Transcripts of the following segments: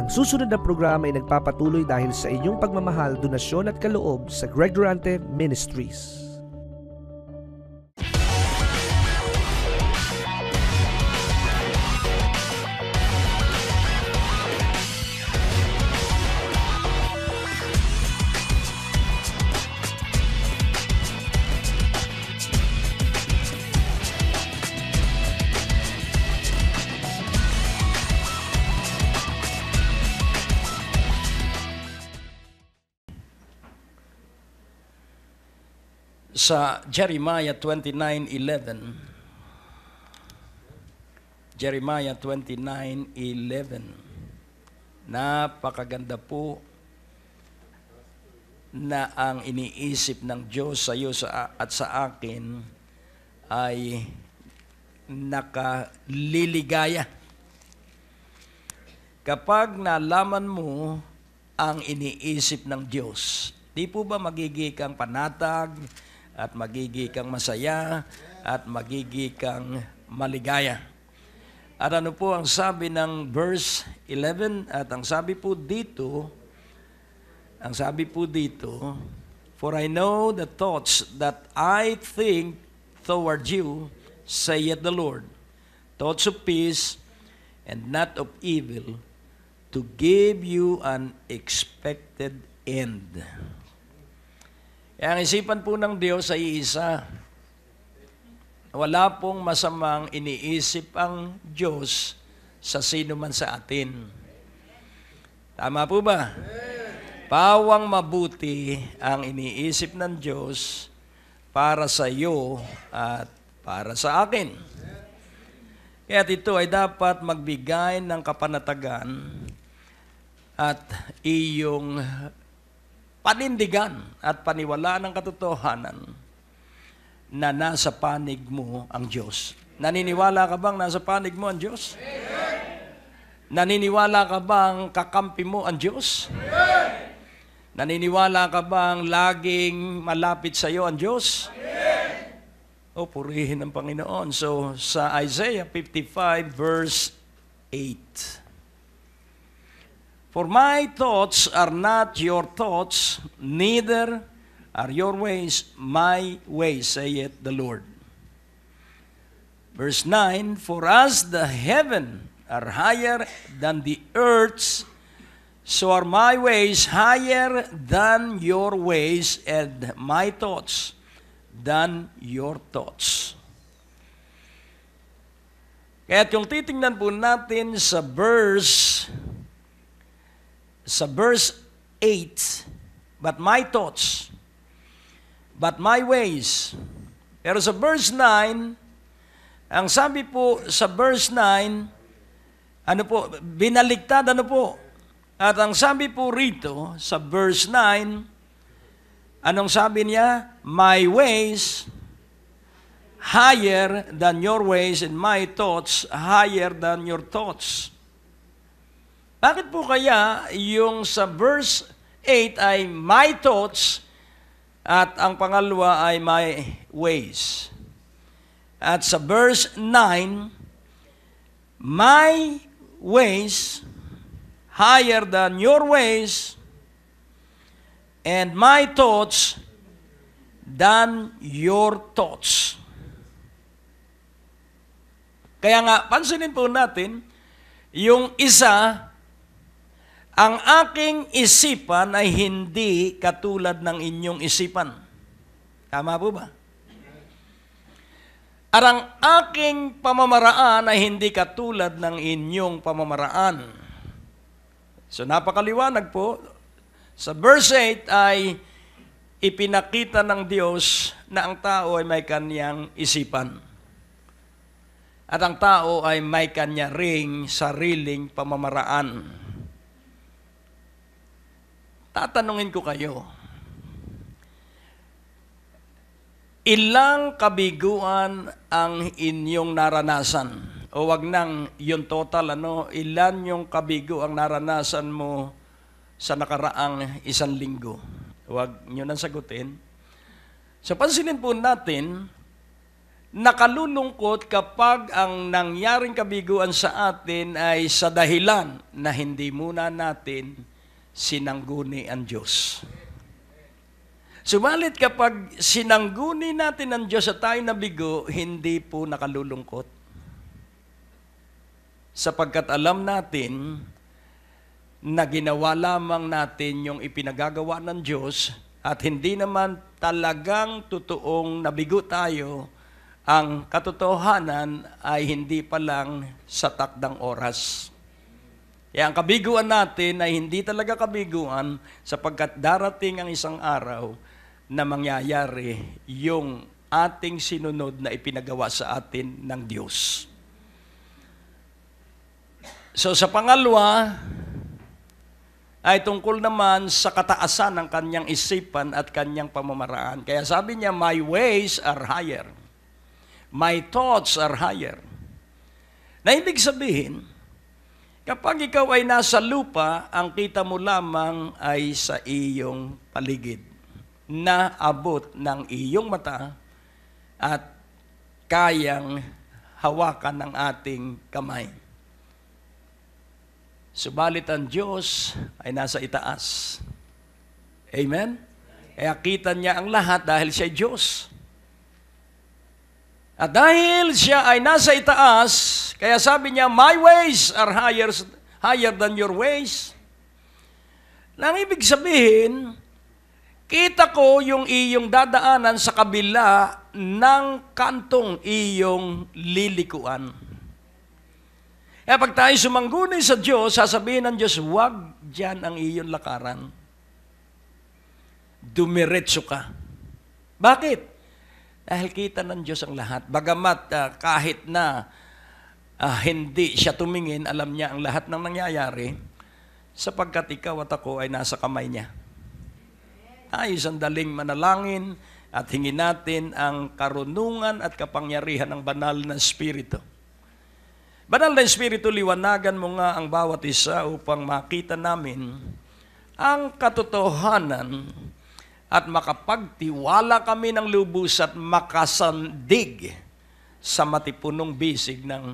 Ang susunod na programa ay nagpapatuloy dahil sa inyong pagmamahal, donasyon at kaloob sa Greg Durante Ministries. Sa Jeremiah 29:11, Jeremiah 29:11, napakaganda po na ang iniisip ng Diyos sa iyo at sa akin ay nakaliligaya. Kapag nalaman mo ang iniisip ng Diyos, di po ba magiging kang panatag, at magiging kang masaya, at magiging kang maligaya. At ano po ang sabi ng verse 11? At ang sabi po dito, for I know the thoughts that I think toward you, saith the Lord, thoughts of peace and not of evil, to give you an expected end. Ang isipan po ng Diyos ay isa. Wala pong masamang iniisip ang Diyos sa sino man sa atin. Tama po ba? Pawang mabuti ang iniisip ng Diyos para sa iyo at para sa akin. Kaya ito ay dapat magbigay ng kapanatagan at iyong panindigan at paniwalaan ng katotohanan na nasa panig mo ang Diyos. Naniniwala ka bang nasa panig mo ang Diyos? Naniniwala ka bang kakampi mo ang Diyos? Naniniwala ka bang laging malapit sa iyo ang Diyos? O, purihin ng Panginoon. So, sa Isaiah 55 verse 8, for my thoughts are not your thoughts, neither are your ways my ways, saith the Lord. Verse 9, for as the heaven are higher than the earth, so are my ways higher than your ways, and my thoughts than your thoughts. Kaya yung titingnan po natin sa verse 8, but my thoughts, but my ways. Pero sa verse 9, ang sabi po sa verse 9, ano po, binaligtad ano po. At ang sabi po rito sa verse 9, anong sabi niya? My ways higher than your ways, and my thoughts higher than your thoughts. Bakit po kaya yung sa verse 8 ay my thoughts at ang pangalawa ay my ways? At sa verse 9, my ways higher than your ways, and my thoughts than your thoughts. Kaya nga, pansinin po natin, yung isa, ang aking isipan ay hindi katulad ng inyong isipan. Tama po ba? At ang aking pamamaraan ay hindi katulad ng inyong pamamaraan. So napakaliwanag po. Sa verse 8 ay ipinakita ng Diyos na ang tao ay may kanyang isipan. At ang tao ay may kanya ring sariling pamamaraan. Tatanungin ko kayo, ilang kabiguan ang inyong naranasan? O wag nang yung total, ilan yung kabigo ang naranasan mo sa nakaraang 1 linggo? Wag nyo nang sagutin. So pansinin po natin nakalulungkot kapag ang nangyaring kabiguan sa atin ay sa dahilan na hindi muna natin sinangguni ang Diyos. Subalit kapag sinangguni natin ang Diyos at tayo nabigo, hindi po nakalulungkot. Sapagkat alam natin na ginawa lamang natin yung ipinagagawa ng Diyos at hindi naman talagang totoong nabigo tayo, ang katotohanan ay hindi pa lang sa takdang oras. Kaya ang kabiguan natin ay hindi talaga kabiguan sapagkat darating ang isang araw na mangyayari yung ating sinunod na ipinagawa sa atin ng Diyos. So sa pangalawa, ay tungkol naman sa kataasan ng kanyang isipan at kanyang pamamaraan. Kaya sabi niya, my ways are higher. My thoughts are higher. Na ibig sabihin, kapag ikaw ay nasa lupa, ang kita mo lamang ay sa iyong paligid, na abot ng iyong mata at kayang hawakan ng ating kamay. Subalit ang Diyos ay nasa itaas. Amen? Kaya kita niya ang lahat dahil siya ay Diyos. At dahil siya ay nasa itaas, kaya sabi niya, my ways are higher than your ways. Nang ibig sabihin, kita ko yung iyong dadaanan sa kabila ng kantong iyong lilikuan. Kaya pag tayo sumangguni sa Diyos, sasabihin ng Diyos, huwag dyan ang iyong lakaran. Dumiretso ka. Bakit? Dahil kita ng Diyos ang lahat. Bagamat kahit na hindi siya tumingin, alam niya ang lahat ng nangyayari, sapagkat ikaw at ako ay nasa kamay niya. Tayo sandaling manalangin at hingin natin ang karunungan at kapangyarihan ng banal na Espiritu. Banal na Espiritu, liwanagan mo nga ang bawat isa upang makita namin ang katotohanan at makapagtiwala kami ng lubos at makasandig sa matipunong bisig ng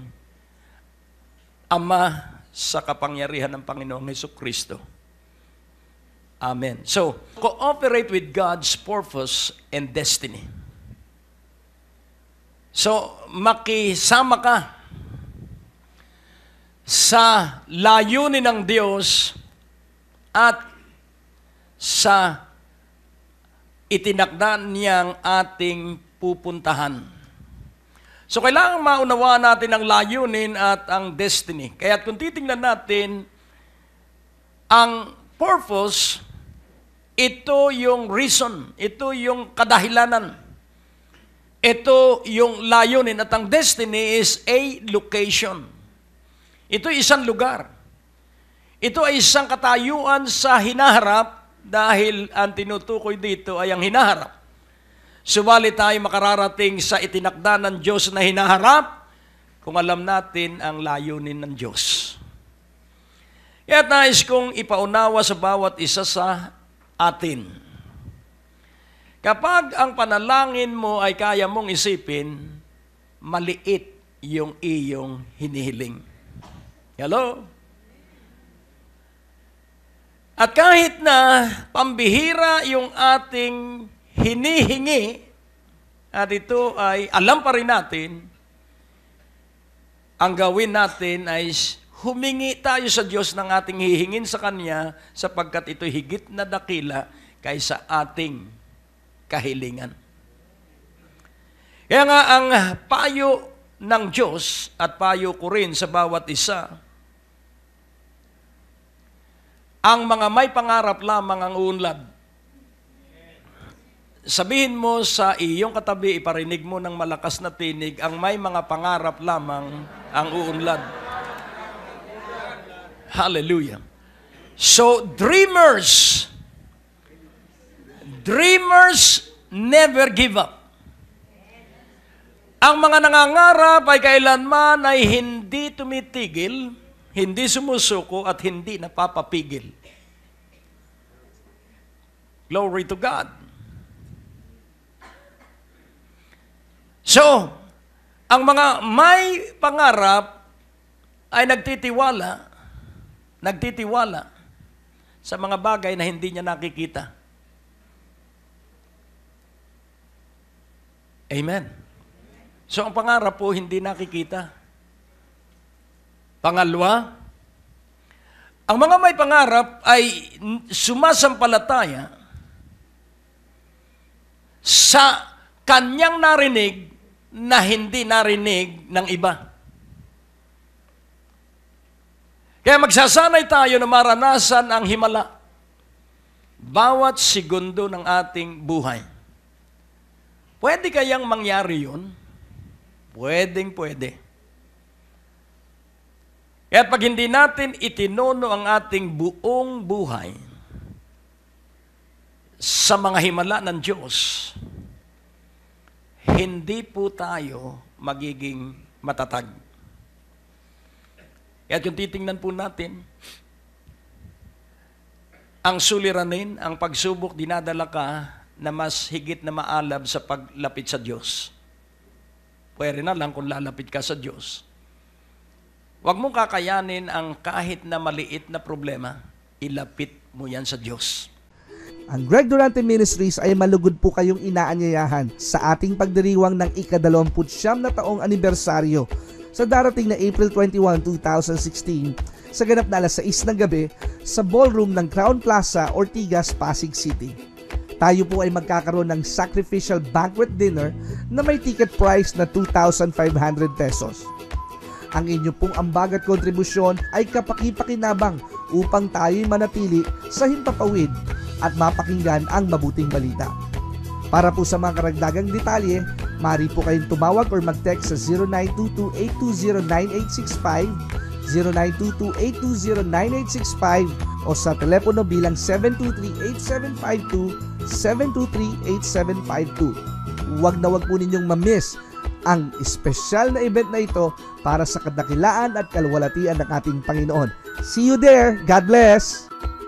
Ama sa kapangyarihan ng Panginoong Hesukristo. Amen. So, cooperate with God's purpose and destiny. So, makisama ka sa layunin ng Diyos at sa itinakda niyang ating pupuntahan. So kailangan maunawaan natin ang layunin at ang destiny. Kaya kung titingnan natin ang purpose, ito yung reason, ito yung kadahilanan, ito yung layunin, at ang destiny is a location. Ito ay isang lugar. Ito ay isang katayuan sa hinaharap dahil ang tinutukoy dito ay ang hinaharap. Subalit tayo makararating sa itinakda ng Diyos na hinaharap kung alam natin ang layunin ng Diyos. Kaya nais kong ipaunawa sa bawat isa sa atin. Kapag ang panalangin mo ay kaya mong isipin, maliit yung iyong hinihiling. Hello? At kahit na pambihira yung ating hinihingi, at ito ay alam pa rin natin, ang gawin natin ay humingi tayo sa Diyos ng ating hihingin sa Kanya sapagkat ito higit na dakila kaysa ating kahilingan. Kaya nga ang payo ng Diyos at payo ko rin sa bawat isa, ang mga may pangarap lamang ang uunlad. Sabihin mo sa iyong katabi, iparinig mo ng malakas na tinig, ang may mga pangarap lamang ang uunlad. Hallelujah. So, dreamers never give up. Ang mga nangangarap ay kailanman ay hindi tumitigil, hindi sumusuko at hindi napapapigil. Glory to God. So, Ang mga may pangarap ay nagtitiwala sa mga bagay na hindi niya nakikita. Amen. So ang pangarap po hindi nakikita. Pangalawa, ang mga may pangarap ay sumasampalataya sa kanyang narinig na hindi narinig ng iba. Kaya magsasanay tayo na maranasan ang himala bawat segundo ng ating buhay. Pwede kayang mangyari yun? Pwede. Kaya pag hindi natin itinono ang ating buong buhay sa mga himala ng Diyos, hindi po tayo magiging matatag. Kaya kung titingnan po natin, ang suliranin, ang pagsubok, dinadala ka na mas higit na maalab sa paglapit sa Diyos. Pwede na lang kung lalapit ka sa Diyos. Huwag mong kakayanin ang kahit na maliit na problema, ilapit mo yan sa Diyos. Ang Greg Durante Ministries ay malugod po kayong inaanyayahan sa ating pagdiriwang ng ika-29 na taong anibersaryo sa darating na April 21, 2016 sa ganap na alas 6 ng gabi sa ballroom ng Crown Plaza, Ortigas, Pasig City. Tayo po ay magkakaroon ng sacrificial banquet dinner na may ticket price na 2,500 pesos. Ang inyo pong ambag at kontribusyon ay kapaki-pakinabang upang tayo'y manatili sa himpapawid at mapakinggan ang mabuting balita. Para po sa mga karagdagang detalye, maaari po kayong tumawag or mag-text sa 0922-820-9865, 0922-820-9865 o sa telepono bilang 723-8752, 723-8752. Huwag na huwag po ninyong ma-miss ang espesyal na event na ito para sa kadakilaan at kalwalatian ng ating Panginoon. See you there! God bless!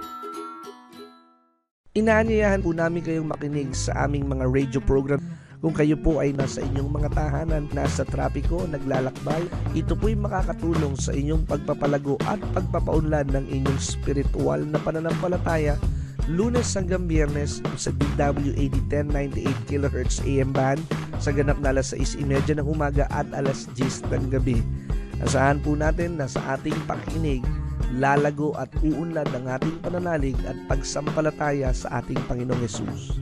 Inaanyayahan po namin kayong makinig sa aming mga radio program. Kung kayo po ay nasa inyong mga tahanan, nasa trapiko, naglalakbay, ito po'y makakatulong sa inyong pagpapalago at pagpapaunlad ng inyong spiritual na pananampalataya Lunes hanggang Biyernes sa DWAD 1098 kHz AM band sa ganap na alas 6:30 ng umaga at alas 10 ng gabi. Asahan po natin na sa ating pakinig, lalago at uunlad ang ating pananalig at pagsampalataya sa ating Panginoong Hesus.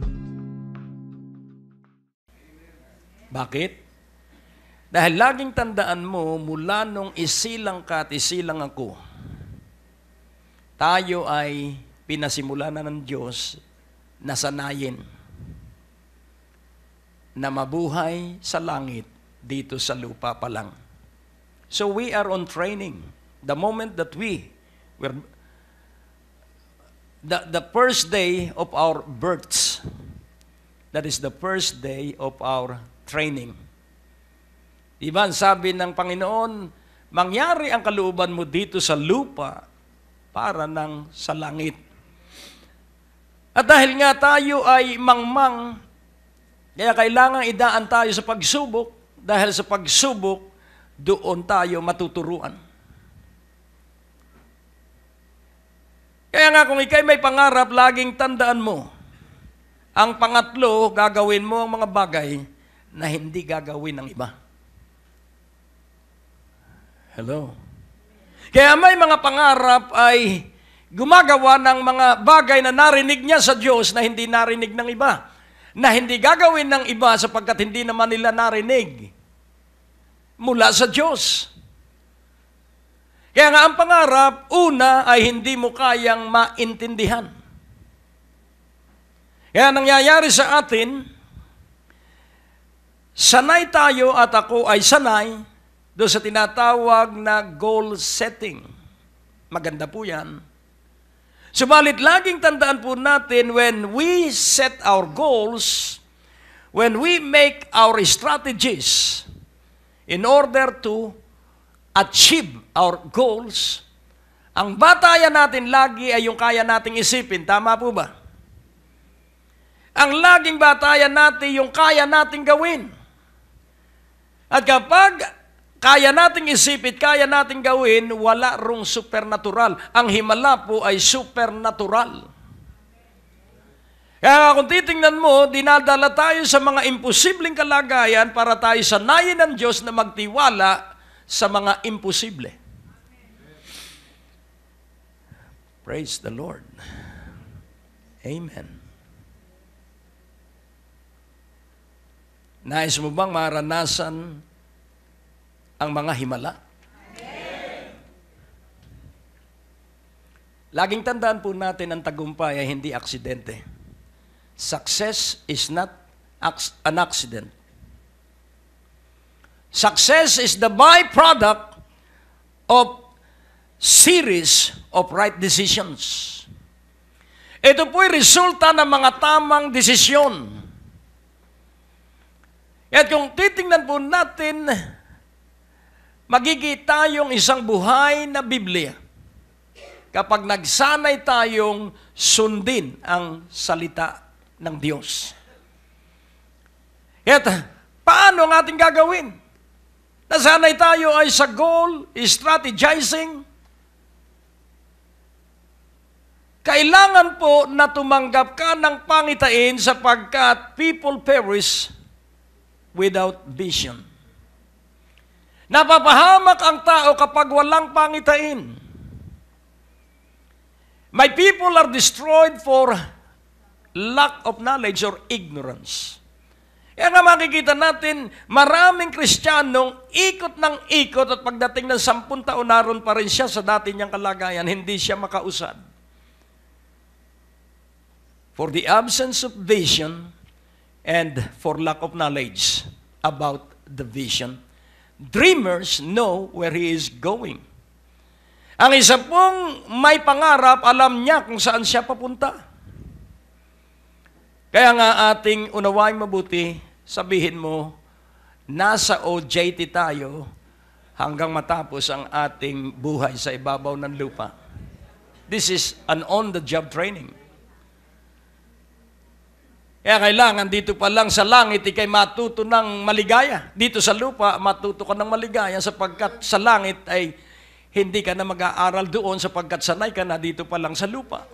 Bakit? Dahil laging tandaan mo, mula nung isilang ka at isilang ako, tayo ay pinasimula na ng Diyos na sanayin na mabuhay sa langit dito sa lupa pa lang. So we are on training. The moment that we were the first day of our births, that is the first day of our training. Diba, sabi ng Panginoon, mangyari ang kalooban mo dito sa lupa para nang sa langit. At dahil nga tayo ay mangmang, kaya kailangan idaan tayo sa pagsubok, dahil sa pagsubok, doon tayo matuturuan. Kaya nga kung ikay may pangarap, laging tandaan mo, ang pangatlo, gagawin mo ang mga bagay na hindi gagawin ng iba. Hello? Kaya may mga pangarap ay gumagawa ng mga bagay na narinig niya sa Diyos na hindi narinig ng iba. Na hindi gagawin ng iba sapagkat hindi naman nila narinig mula sa Diyos. Kaya nga ang pangarap, una ay hindi mo kayang maintindihan. Kaya nangyayari sa atin, sanay tayo at ako ay sanay doon sa tinatawag na goal setting. Maganda po yan. Subalit laging tandaan po natin, when we set our goals, when we make our strategies in order to achieve our goals, ang batayan natin lagi ay yung kaya nating isipin. Tama po ba? Ang laging batayan natin yung kaya nating gawin. At kapag kaya nating isipin, kaya nating gawin, wala rong supernatural. Ang himala po ay supernatural. Kaya kung titingnan mo, dinadala tayo sa mga imposibleng kalagayan para tayo sanayin ng Diyos na magtiwala sa mga imposible. Praise the Lord. Amen. Nais mo bang maranasan ang mga himala? Laging tandaan po natin ang tagumpay ay hindi aksidente. Success is not an accident. Success is the byproduct of series of right decisions. Ito po'y resulta ng mga tamang desisyon. At kung titingnan po natin, magiging tayong isang buhay na Biblia kapag nagsanay tayong sundin ang salita ng Diyos. At paano ang ating gagawin? Nasanay tayo ay sa goal, strategizing. Kailangan po na tumanggap ka ng pangitain sapagkat people perish without vision. Napapahamak ang tao kapag walang pangitain. My people are destroyed for lack of knowledge or ignorance. Kaya nga makikita natin, maraming Kristiyanong ikot ng ikot at pagdating ng 10 taon naroon pa rin siya sa dati niyang kalagayan, hindi siya makausad. For the absence of vision and for lack of knowledge about the vision. Dreamers know where he is going. Ang isa pong may pangarap, alam niya kung saan siya papunta. Kaya nga ating unawain mabuti, sabihin mo, nasa OJT tayo hanggang matapos ang ating buhay sa ibabaw ng lupa. This is an on-the-job training. Kaya kailangan dito pa lang sa langit, ikay matuto ng maligaya. Dito sa lupa, matuto ka ng maligaya sapagkat sa langit ay hindi ka na mag-aaral doon sapagkat sanay ka na dito pa lang sa lupa.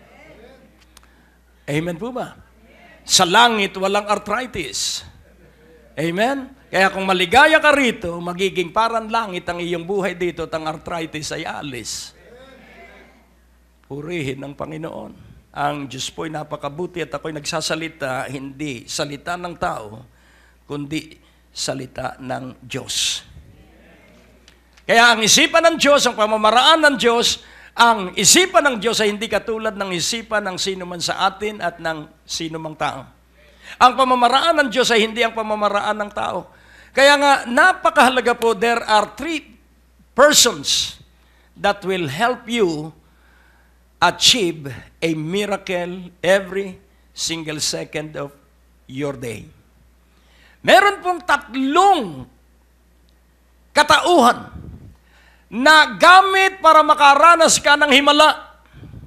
Amen po ba? Sa langit, walang arthritis. Amen? Kaya kung maligaya ka rito, magiging parang langit ang iyong buhay dito at ang arthritis ay alis. Purihin ang Panginoon. Ang Diyos po'y napakabuti at ako'y nagsasalita, hindi salita ng tao, kundi salita ng Diyos. Kaya ang isipan ng Diyos, ang pamamaraan ng Diyos, ang isipan ng Diyos ay hindi katulad ng isipan ng sino man sa atin at ng sino mang tao. Ang pamamaraan ng Diyos ay hindi ang pamamaraan ng tao. Kaya nga, napakahalaga po, there are 3 persons that will help you achieve a miracle every single second of your day. Meron pong 3 katauhan na gamit para makaranas ka ng himala.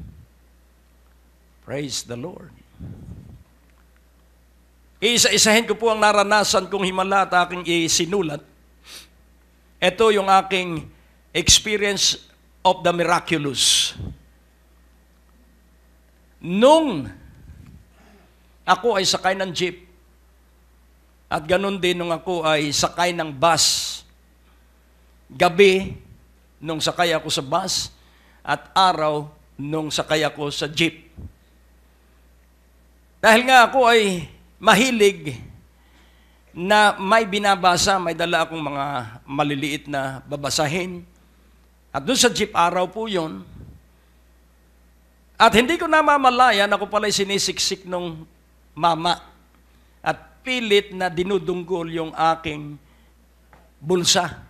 Praise the Lord. Isa-isahin ko po ang naranasan kong himala at aking isinulat. Ito yung aking experience of the miraculous. Nung ako ay sakay ng jeep, at ganun din nung ako ay sakay ng bus, gabi nung sakay ako sa bus, at araw nung sakay ako sa jeep. Dahil nga ako ay mahilig na may binabasa, may dala akong mga maliliit na babasahin. At doon sa jeep, araw po yun. At hindi ko namamalayan, ako pala'y sinisiksik nung mama. At pilit na dinudunggol yung aking bulsa.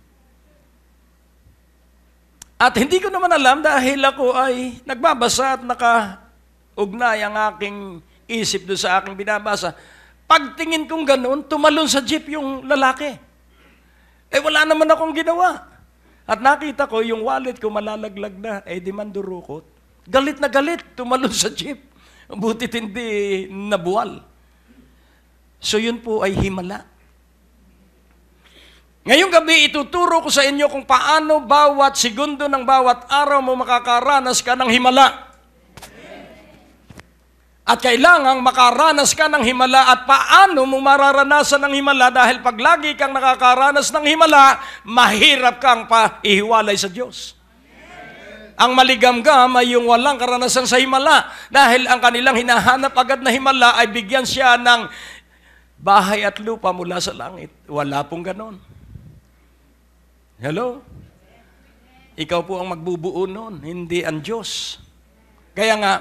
At hindi ko naman alam dahil ako ay nagbabasa at nakaugnay ang aking isip doon sa aking binabasa. Pagtingin kong ganoon, tumalon sa jeep yung lalaki. Wala naman akong ginawa. At nakita ko yung wallet ko malalaglag na, di man durukot. Galit na galit, tumalon sa jeep. Butit hindi nabuwal. So yun po ay himala. Ngayong gabi, ituturo ko sa inyo kung paano bawat segundo ng bawat araw mo makakaranas ka ng himala. At kailangang makaranas ka ng himala at paano mo mararanasan ng himala dahil pag lagi kang nakakaranas ng himala, mahirap kang paihiwalay sa Diyos. Ang maligamgam ay yung walang karanasan sa himala dahil ang kanilang hinahanap agad na himala ay bigyan siya ng bahay at lupa mula sa langit. Wala pong ganon. Hello? Ikaw po ang magbubuo nun, hindi ang Diyos. Kaya nga,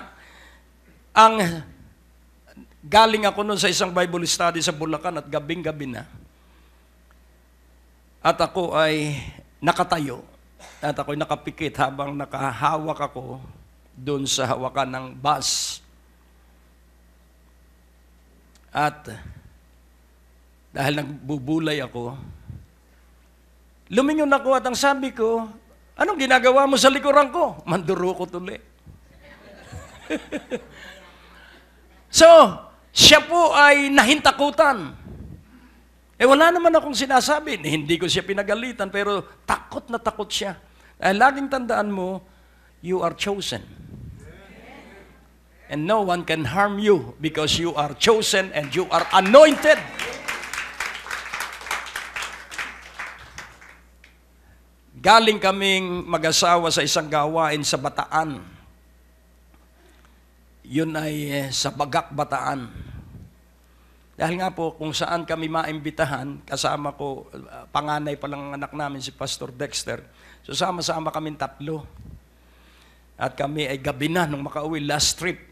galing ako nun sa isang Bible study sa Bulacan at gabing-gabi na. At ako ay nakatayo. At ako'y nakapikit habang nakahawak ako dun sa hawakan ng bus. At dahil nagbubulay ako, lumingon ako at ang sabi ko, anong ginagawa mo sa likuran ko? Mandurukot ulit. So, siya po ay nahintakutan. Wala naman akong sinasabi. Hindi ko siya pinagalitan, pero takot na takot siya. Laging tandaan mo, you are chosen. And no one can harm you because you are chosen and you are anointed. Galing kaming mag-asawa sa isang gawain sa Bataan. Yun ay sa Bagak, Bataan. Dahil nga po, kung saan kami maimbitahan, kasama ko, panganay pa lang anak namin si Pastor Dexter. So sama-sama kaming 3. At kami ay gabi na nung makauwi, last trip.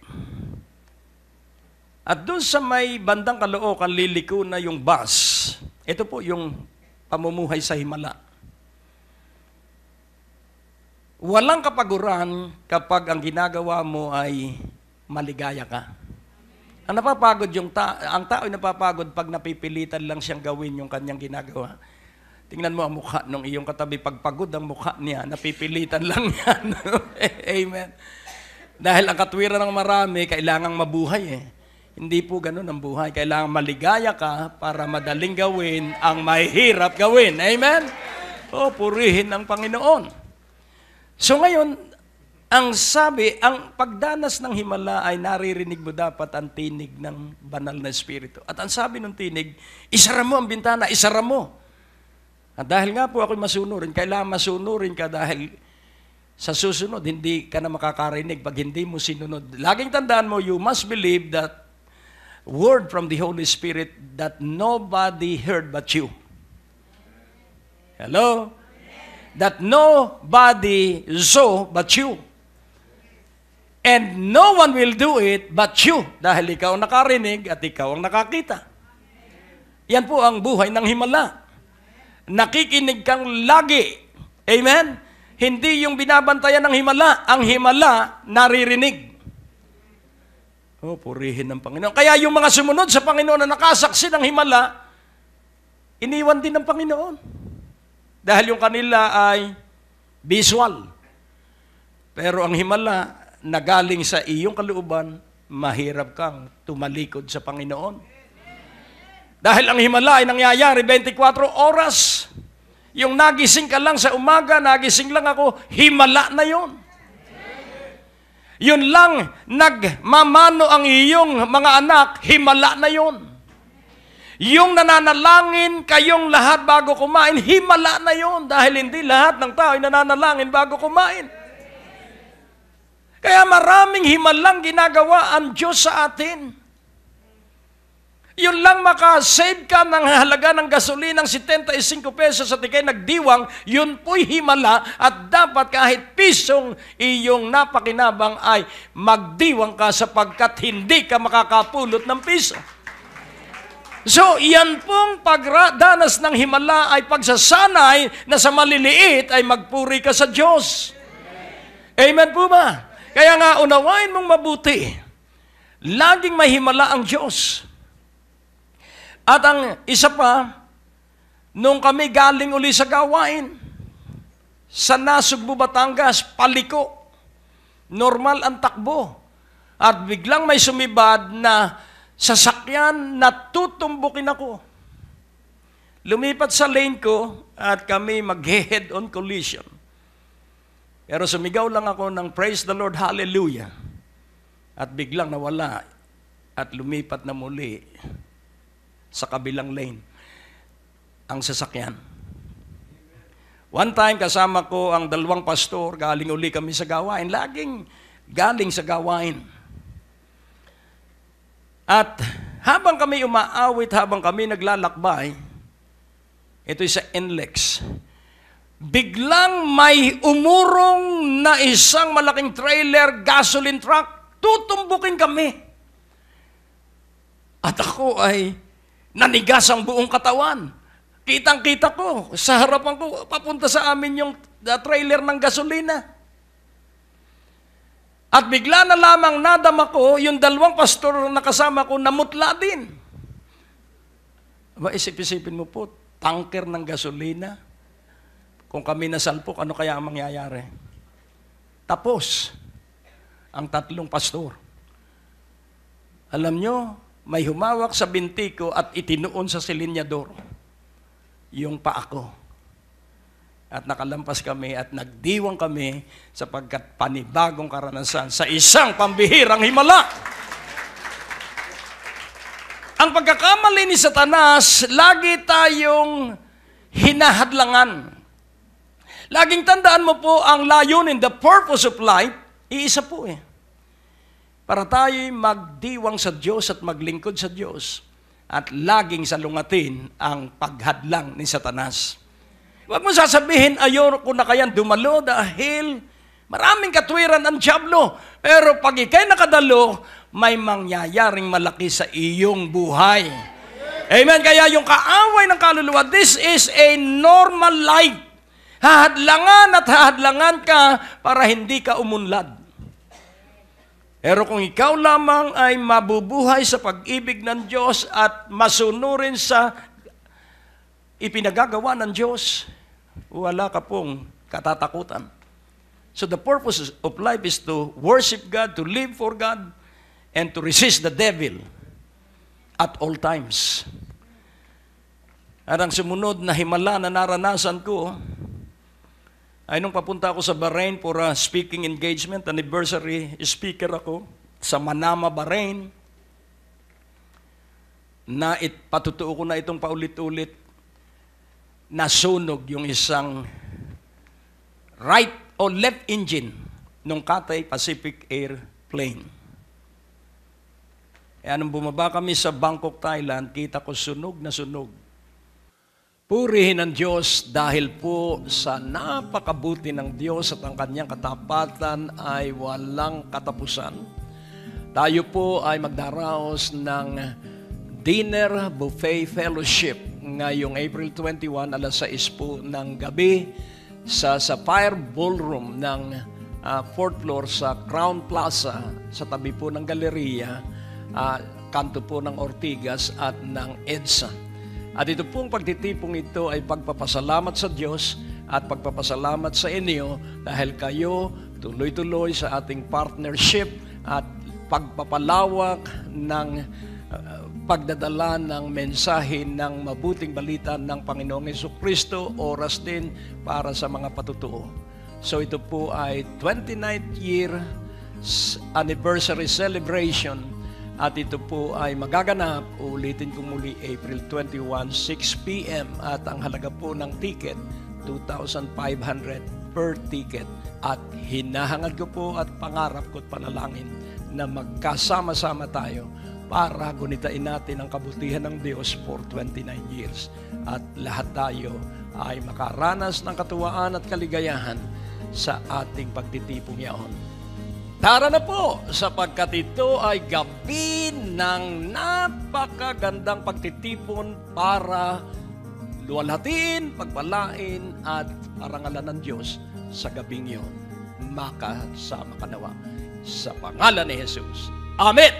At doon sa may bandang Caloocan, liliko na yung bus. Ito po yung pamumuhay sa himala. Walang kapaguran kapag ang ginagawa mo ay maligaya ka. Ang napapagod ang tao ay napapagod pag napipilitan lang siyang gawin yung kanyang ginagawa. Tingnan mo ang mukha ng iyong katabi. Pag pagod ang mukha niya, napipilitan lang yan. Amen. Dahil ang katwiran ng marami, kailangang mabuhay eh. Hindi po ganun ang buhay. Kailangan maligaya ka para madaling gawin ang mahirap gawin. Amen? O, purihin ang Panginoon. So ngayon, ang sabi, ang pagdanas ng himala ay naririnig mo dapat ang tinig ng banal na Espiritu. At ang sabi ng tinig, isara mo ang bintana, isara mo. At dahil nga po ako'y masunurin, kailangan masunurin ka dahil sa susunod, hindi ka na makakarinig pag hindi mo sinunod. Laging tandaan mo, you must believe that word from the Holy Spirit that nobody heard but you. Hello? That nobody saw but you. And no one will do it but you. Dahil ikaw ang nakarinig at ikaw ang nakakita. Yan po ang buhay ng himala. Nakikinig kang lagi. Amen? Hindi yung binabantayan ng himala. Ang himala, naririnig. Oh, purihin ng Panginoon. Kaya yung mga sumunod sa Panginoon na nakasaksi ng himala, iniwan din ng Panginoon. Dahil yung kanila ay visual. Pero ang himala, na galing sa iyong kalooban, mahirap kang tumalikod sa Panginoon. Dahil ang himala ay nangyayari 24 oras. Yung nagising ka lang sa umaga, nagising lang ako, himala na yon. Yun lang, nagmamano ang iyong mga anak, himala na yon. Yung nananalangin kayong lahat bago kumain, himala na yon. Dahil hindi lahat ng tao ay nananalangin bago kumain. Kaya maraming himalang ginagawa ang Diyos sa atin. Yun lang makasave ka ng halaga ng gasolinang 75 pesos at ikay nagdiwang, yun po'y himala at dapat kahit pisong iyong napakinabang ay magdiwang ka sapagkat hindi ka makakapulot ng piso. So, yan pong pagdanas ng himala ay pagsasanay na sa maliliit ay magpuri ka sa Diyos. Amen po ba? Kaya nga, unawain mong mabuti. Laging may himala ang Diyos. At ang isa pa, nung kami galing uli sa gawain, sa Nasugbu, Batangas, paliko. Normal ang takbo. At biglang may sumibad na sasakyan na tutumbukin ako. lumipat sa lane ko at kami mag-head-on collision. Pero sumigaw lang ako ng praise the Lord, hallelujah. At biglang nawala at lumipat na muli sa kabilang lane ang sasakyan. One time, kasama ko ang dalawang pastor, galing uli kami sa gawain. Laging galing sa gawain. At habang kami umaawit, habang kami naglalakbay, ito sa NLEX, biglang may umurong na isang malaking trailer, gasoline truck, tutumbukin kami. At ako ay nanigas ang buong katawan. Kitang-kita ko, sa harapan ko, papunta sa amin yung trailer ng gasolina. At bigla na lamang nadama ko, yung dalawang pastor na kasama ko, namutla din. Isip-isipin mo po, tanker ng gasolina. Kung kami nasalpok, ano kaya ang mangyayari? Tapos, ang tatlong pastor. Alam nyo, may humawak sa binti ko at itinuon sa silinyador yung paa ko. At nakalampas kami at nagdiwang kami sapagkat panibagong karanasan sa isang pambihirang himala. Ang pagkakamali ni Satanas, lagi tayong hinahadlangan. Laging tandaan mo po ang layunin, the purpose of life, iisa po para tayo'y magdiwang sa Diyos at maglingkod sa Diyos. At laging salungatin ang paghadlang ni Satanas. Huwag mo sasabihin, ayoko na kayang dumalo dahil maraming katwiran ang dyablo. Pero pag ikay nakadalo, may mangyayaring malaki sa iyong buhay. Amen? Kaya yung kaaway ng kaluluwa, this is a normal life. Hahadlangan at hahadlangan ka para hindi ka umunlad. Pero kung ikaw lamang ay mabubuhay sa pag-ibig ng Diyos at masunurin sa ipinagagawa ng Diyos, wala ka pong katatakutan. So the purpose of life is to worship God, to live for God, and to resist the devil at all times. At ang sumunod na himala na naranasan ko, ay nung papunta ako sa Bahrain for a speaking engagement, anniversary speaker ako sa Manama, Bahrain, na patutuo ko na itong paulit-ulit, nasunog yung isang right o left engine ng Cathay Pacific Airplane. Kaya nung bumaba kami sa Bangkok, Thailand, kita ko sunog na sunog. Purihin ang Diyos dahil po sa napakabuti ng Diyos at ang kanyang katapatan ay walang katapusan. Tayo po ay magdaraos ng Dinner Buffet Fellowship ngayong April 21, alas 6 po ng gabi sa Sapphire Ballroom ng 4th floor sa Crown Plaza sa tabi po ng Galleria, kanto po ng Ortigas at ng EDSA. At ito pong pagtitipong ito ay pagpapasalamat sa Diyos at pagpapasalamat sa inyo dahil kayo tuloy-tuloy sa ating partnership at pagpapalawak ng pagdadala ng mensahe ng mabuting balita ng Panginoong Jesucristo, oras din para sa mga patutuo. So ito po ay 29th year anniversary celebration. At ito po ay magaganap, ulitin ko muli, April 21, 6 p.m. At ang halaga po ng ticket, 2,500 per ticket. At hinahangad ko po at pangarap ko at panalangin na magkasama-sama tayo para gunitain natin ang kabutihan ng Diyos for 29 years. At lahat tayo ay makaranas ng katuwaan at kaligayahan sa ating pagtitipong yaon. Tara na po, sapagkat ito ay gabi ng napakagandang pagtitipon para luwalhatiin, pagpalain at parangalan ng Diyos sa gabing iyon. Makasama ka nawa sa pangalan ni Jesus. Amen!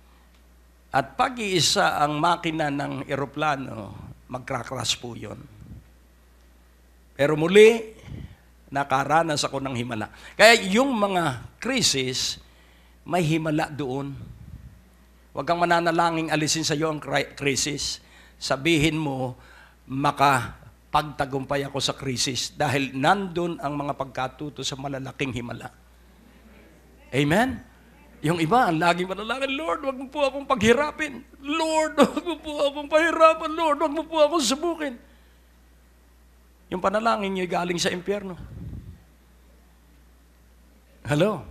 At pag-iisa ang makina ng eroplano, magkrakras po yun. Pero muli, nakaranas ako ng himala. Kaya yung mga krisis, may himala doon. Huwag kang mananalangin alisin sa iyo ang krisis. Sabihin mo, makapagtagumpay ako sa krisis dahil nandun ang mga pagkatuto sa malalaking himala. Amen? Yung iba, ang laging manalangin, Lord, wag mo po akong paghirapin. Lord, wag mo po akong pahirapan. Lord, wag mo po akong subukin. Yung panalangin niyo galing sa impyerno. Hello?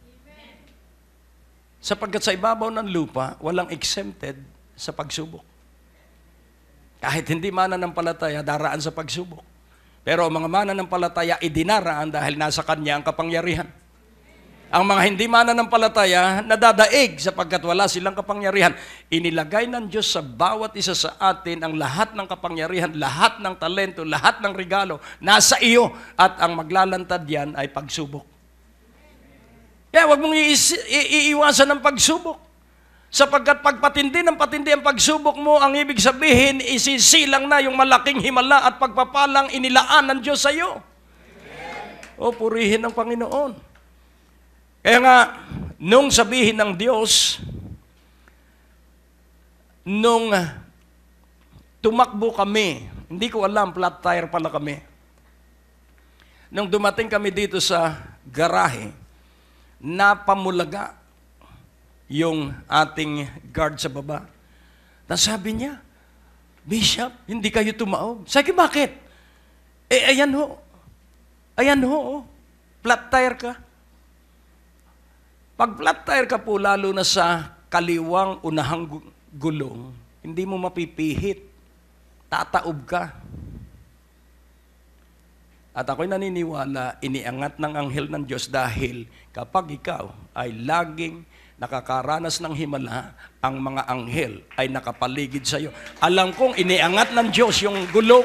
Sapagkat sa ibabaw ng lupa, walang exempted sa pagsubok. Kahit hindi mananampalataya, daraan sa pagsubok. Pero ang mga mananampalataya, idinaraan dahil nasa Kanya ang kapangyarihan. Ang mga hindi mananampalataya, nadadaig sapagkat wala silang kapangyarihan. Inilagay ng Diyos sa bawat isa sa atin ang lahat ng kapangyarihan, lahat ng talento, lahat ng regalo, nasa iyo. At ang maglalantad yan ay pagsubok. Kaya huwag mong iiwasan ng pagsubok. Sapagkat pagpatindi ng patindi ang pagsubok mo, ang ibig sabihin, isisilang na yung malaking himala at pagpapalang inilaan ng Diyos sa iyo. O, purihin ng Panginoon. Kaya nga, nung sabihin ng Diyos, nung tumakbo kami, hindi ko alam, flat tire pala kami. Nung dumating kami dito sa garahe, napamulaga yung ating guard sa baba. Sabi niya, Bishop, hindi kayo tumaob. Sabi, bakit? Ayan ho. Ayan ho. Flat tire ka. Pag flat tire ka po, lalo na sa kaliwang unahang gulong, hindi mo mapipihit. Tataob ka. At ako'y naniniwala, iniangat ng anghel ng Diyos dahil kapag ikaw ay laging nakakaranas ng himala, ang mga anghel ay nakapaligid sa iyo. Alam kong iniangat ng Diyos yung gulong.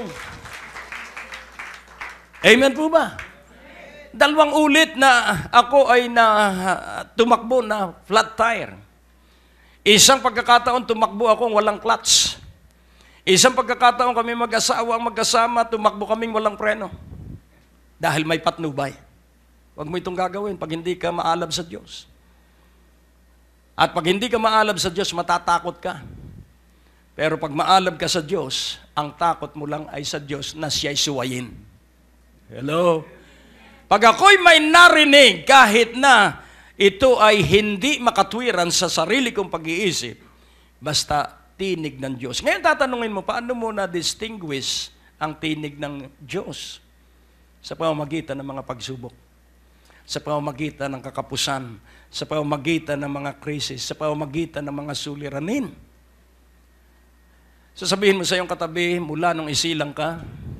Amen po ba? 2 ulit na ako ay tumakbo na flat tire. Isang pagkakataon tumakbo akong walang clutch. Isang pagkakataon kami mag-asawa magkasama, tumakbo kaming walang preno. Dahil may patnubay. Huwag mo itong gagawin pag hindi ka maalab sa Diyos. At pag hindi ka maalab sa Diyos, matatakot ka. Pero pag maalab ka sa Diyos, ang takot mo lang ay sa Diyos na siya'y suwayin. Hello? Pag ako'y may narinig, kahit na ito ay hindi makatwiran sa sarili kong pag-iisip, basta tinig ng Diyos. Ngayon tatanungin mo, paano mo na-distinguish ang tinig ng Diyos? Sa pamamagitan ng mga pagsubok, sa pamamagitan ng kakapusan, sa pamamagitan ng mga krisis, sa pamamagitan ng mga suliranin. Sasabihin mo sa iyong katabi, mula nung isilang ka,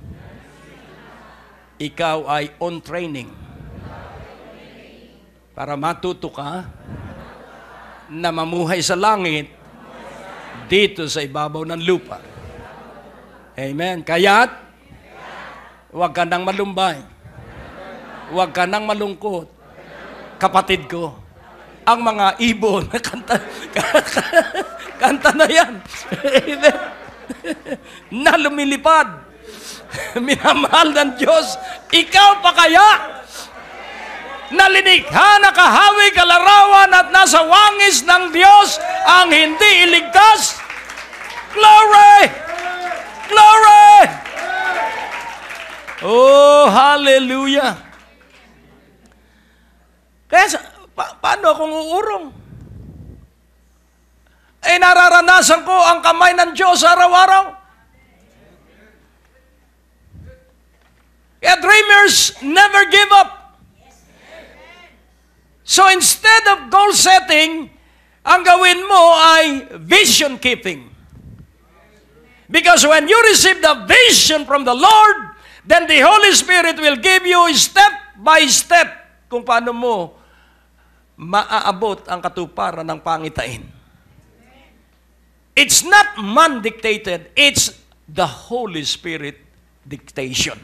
ikaw ay on training para matuto ka na mamuhay sa langit dito sa ibabaw ng lupa. Amen. Kaya't huwag ka nang malumbay. Huwag ka nang malungkot. Kapatid ko, ang mga ibon, kanta na yan. Na lumilipad. Minamahal ng Diyos. Ikaw pa kaya? Nalinikha, nakahawi, kalarawan at nasa wangis ng Diyos ang hindi iligtas. Glory! Glory! Oh, hallelujah! Kaya, paano akong uurong? Nararanasan ko ang kamay ng Diyos araw-araw. Kaya dreamers never give up. So instead of goal setting, ang gawin mo ay vision keeping. Because when you receive the vision from the Lord, then the Holy Spirit will give you step by step kung paano mo maaabot ang katuparan ng pangitain. It's not man-dictated, it's the Holy Spirit dictation.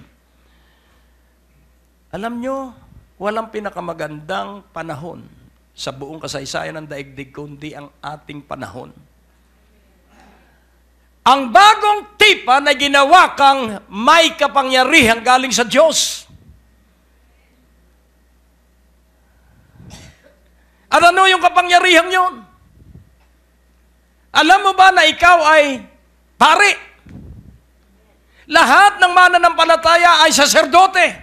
Alam nyo, walang pinakamagandang panahon sa buong kasaysayan ng daigdig kundi ang ating panahon. Ang bagong tipa na ginawa kang may kapangyarihan galing sa Diyos. At ano yung kapangyarihan yun? Alam mo ba na ikaw ay pari? Lahat ng mananampalataya ay saserdote.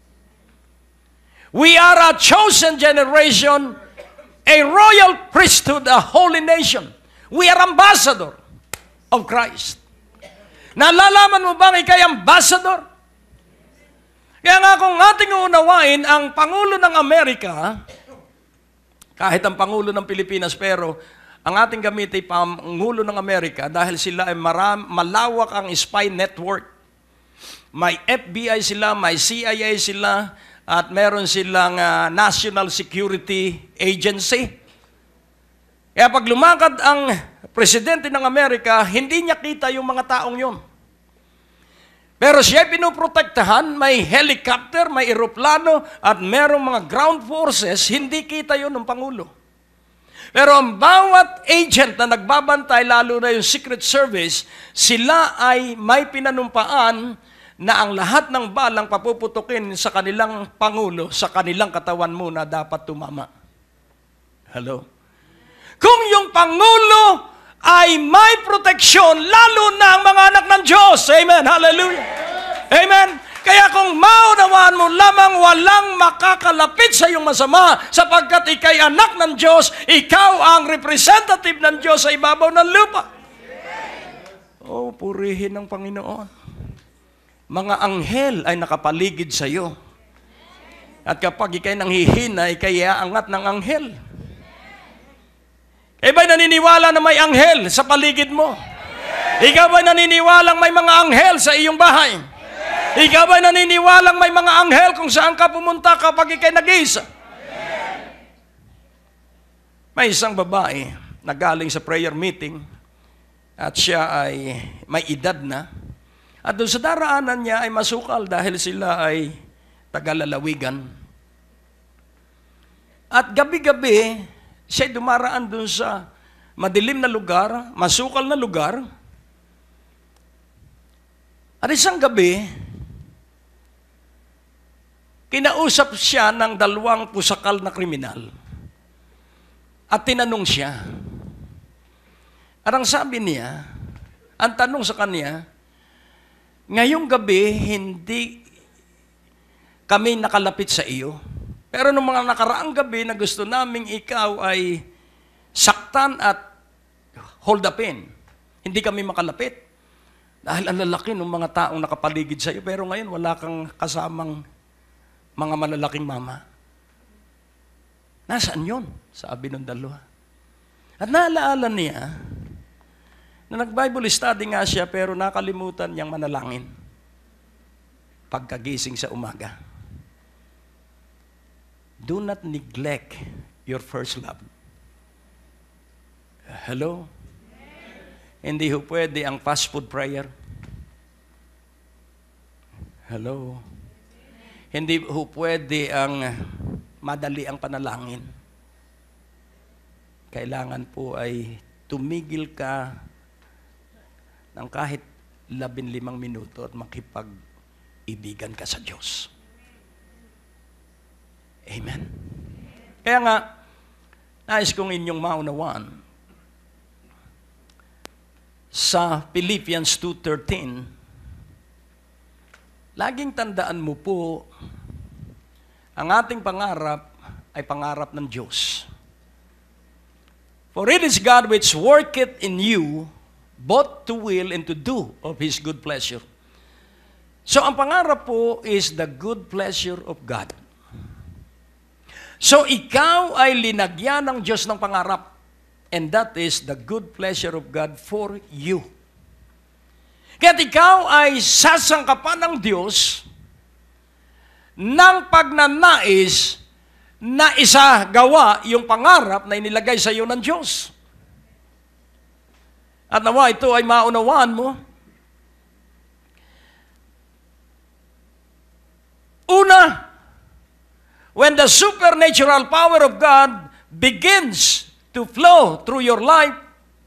We are a chosen generation, a royal priesthood, a holy nation. We are ambassador of Christ. Nalalaman mo bang ikay ambassador? Kaya nga kung ating uunawain, ang Pangulo ng Amerika, kahit ang Pangulo ng Pilipinas, pero ang ating gamit ay Pangulo ng Amerika dahil sila ay malawak ang spy network. May FBI sila, may CIA sila, at meron silang National Security Agency. Kaya pag lumakad ang presidente ng Amerika, hindi niya kita yung mga taong yun. Pero siya pinoprotektahan, may helicopter, may eroplano, at merong mga ground forces, hindi kita yun ng Pangulo. Pero ang bawat agent na nagbabantay, lalo na yung Secret Service, sila ay may pinanumpaan na ang lahat ng balang papuputukin sa kanilang Pangulo, sa kanilang katawan muna dapat tumama. Hello? Kung yung Pangulo ay may proteksyon, lalo na ang mga anak ng Diyos. Amen. Hallelujah. Amen. Kaya kung maunawaan mo lamang, walang makakalapit sa iyong masama, sapagkat ikay anak ng Diyos, ikaw ang representative ng Diyos sa ibabaw ng lupa. Oh, purihin ng Panginoon. Mga anghel ay nakapaligid sa iyo. At kapag ikay nanghihina, ikay aangat ng anghel. Eh ba'y naniniwala na may anghel sa paligid mo? Ikaw ba'y naniniwalang may mga anghel sa iyong bahay? Ikaw ba'y naniniwalang may mga anghel kung saan ka pumunta kapag ikay nag-iisa? May isang babae na galing sa prayer meeting at siya ay may edad na. At doon sa daraanan niya ay masukal dahil sila ay taga-lalawigan. At gabi-gabi, siya'y dumaraan doon sa madilim na lugar, masukal na lugar. At isang gabi, kinausap siya ng 2 pusakal na kriminal. At tinanong siya. At ang sabi niya, ang tanong sa kanya, ngayong gabi, hindi kami nakalapit sa iyo. Pero nung mga nakaraang gabi na gusto naming ikaw ay saktan at hold upin, hindi kami makalapit. Dahil ang lalaki ng mga taong nakapaligid sa iyo, pero ngayon wala kang kasamang mga malalaking mama. Nasaan yun? Sabi ng dalawa. At naalaala niya na nag-Bible study nga siya pero nakalimutan niyang manalangin pagkagising sa umaga. Do not neglect your first love. Hello? Hindi ho pwede ang fast food prayer. Hello? Hindi ho pwede ang madali ang panalangin. Kailangan po ay tumigil ka ng kahit 15 minuto at makipag-ibigan ka sa Diyos. Amen. Kaya nga, nais kong inyong maunawaan sa Philippians 2:13, laging tandaan mo po, ang ating pangarap ay pangarap ng Diyos. For it is God which worketh in you both to will and to do of His good pleasure. So ang pangarap po is the good pleasure of God. So ikaw ay linagyan ng Diyos ng pangarap, and that is the good pleasure of God for you. Kaya't ikaw ay sasangkapan ng Diyos ng pagnanais na isagawa yung pangarap na inilagay sa iyo ng Diyos. At nawa ito ay maunawaan mo. Una, when the supernatural power of God begins to flow through your life,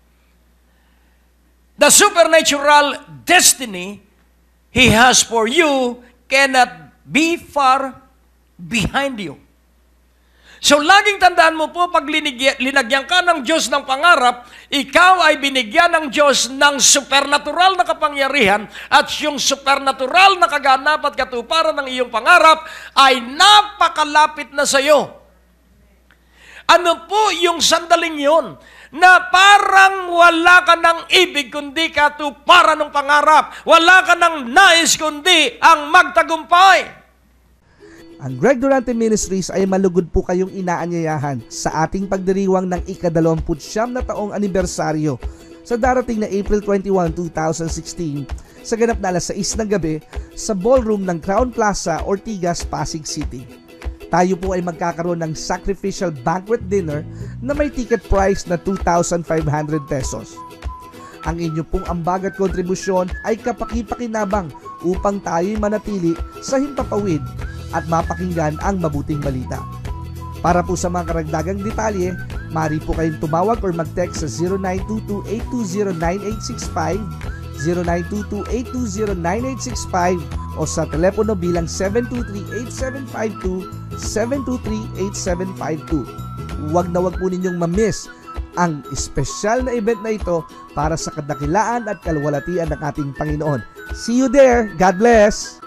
the supernatural destiny He has for you cannot be far behind you. So, laging tandaan mo po, pag linagyan ka ng Diyos ng pangarap, ikaw ay binigyan ng Diyos ng supernatural na kapangyarihan at yung supernatural na kaganap at katuparan ng iyong pangarap ay napakalapit na sa iyo. Ano po yung sandaling yun? Na parang wala ka ng ibig kundi katuparan ng pangarap. Wala ka ng nais kundi ang magtagumpay. Ang Greg Durante Ministries ay malugod po kayong inaanyayahan sa ating pagdiriwang ng ika-29 na taong anibersaryo sa darating na April 21, 2016 sa ganap na alas 6 ng gabi sa ballroom ng Crown Plaza, Ortigas, Pasig City. Tayo po ay magkakaroon ng sacrificial banquet dinner na may ticket price na 2,500 pesos. Ang inyo pong ambag at kontribusyon ay kapaki-pakinabang upang tayo'y manatili sa himpapawid at mapakinggan ang mabuting balita. Para po sa mga karagdagang detalye, maaari po kayong tumawag or mag-text sa 0922-820-9865, 0922-820-9865 o sa telepono bilang 723-8752, 723-8752. Huwag na huwag po ninyong ma-miss ang espesyal na event na ito para sa kadakilaan at kalwalatian ng ating Panginoon. See you there! God bless!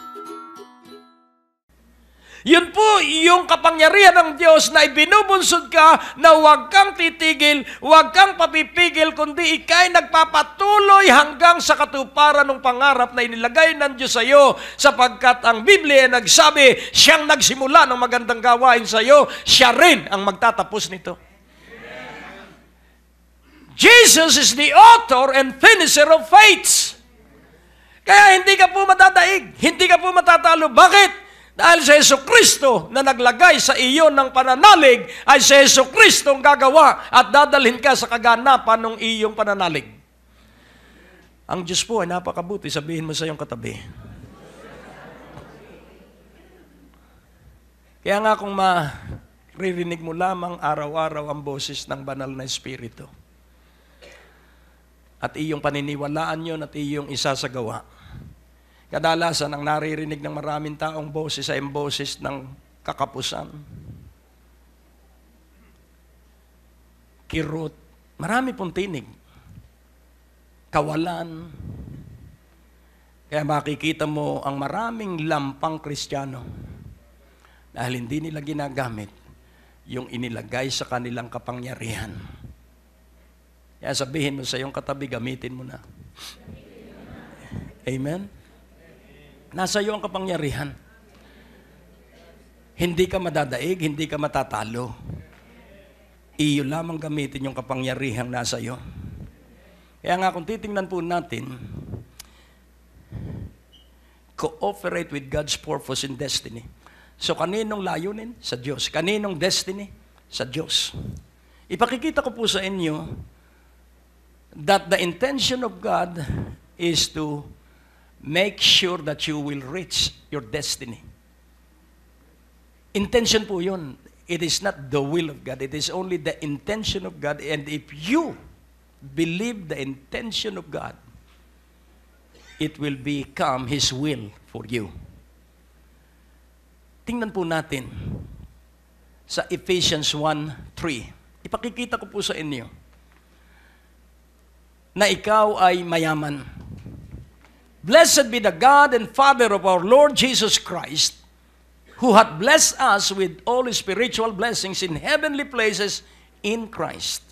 Yun po yung kapangyarihan ng Diyos na ibinubunsod ka na huwag kang titigil, huwag kang papipigil, kundi ikay nagpapatuloy hanggang sa katuparan ng pangarap na inilagay ng Diyos sa iyo, sapagkat ang Biblia nagsabi, siyang nagsimula ng magandang gawain sa iyo, siya rin ang magtatapos nito. Jesus is the author and finisher of faiths. Kaya hindi ka po matadaig, hindi ka po matatalo. Bakit? Dahil sa Jesucristo na naglagay sa iyo ng pananalig, ay sa Jesucristo ang gagawa at dadalhin ka sa kaganapan ng iyong pananalig. Ang Diyos po ay napakabuti, sabihin mo sa iyong katabi. Kaya nga kung maririnig mo lamang araw-araw ang boses ng banal na Espiritu, at iyong paniniwalaan yun at iyong isasagawa, kadalasan ang naririnig ng maraming taong boses ay ang boses ng kakapusan, kirot, marami pong tinig, kawalan. Kaya makikita mo ang maraming lampang Kristiyano dahil hindi nila ginagamit yung inilagay sa kanilang kapangyarihan. Kaya sabihin mo sa iyong katabi, gamitin mo na. Amen? Nasa iyo ang kapangyarihan. Hindi ka madadaig, hindi ka matatalo. Iyo lamang gamitin yung kapangyarihang nasa iyo. Kaya nga kung titingnan po natin, cooperate with God's purpose and destiny. So kaninong layunin? Sa Diyos. Kaninong destiny? Sa Diyos. Ipakikita ko po sa inyo that the intention of God is to make sure that you will reach your destiny. Intention po yun. It is not the will of God. It is only the intention of God. And if you believe the intention of God, it will become His will for you. Tingnan po natin sa Ephesians 1:3. Ipakikita ko po sa inyo na ikaw ay mayaman. Blessed be the God and Father of our Lord Jesus Christ, who hath blessed us with all spiritual blessings in heavenly places in Christ.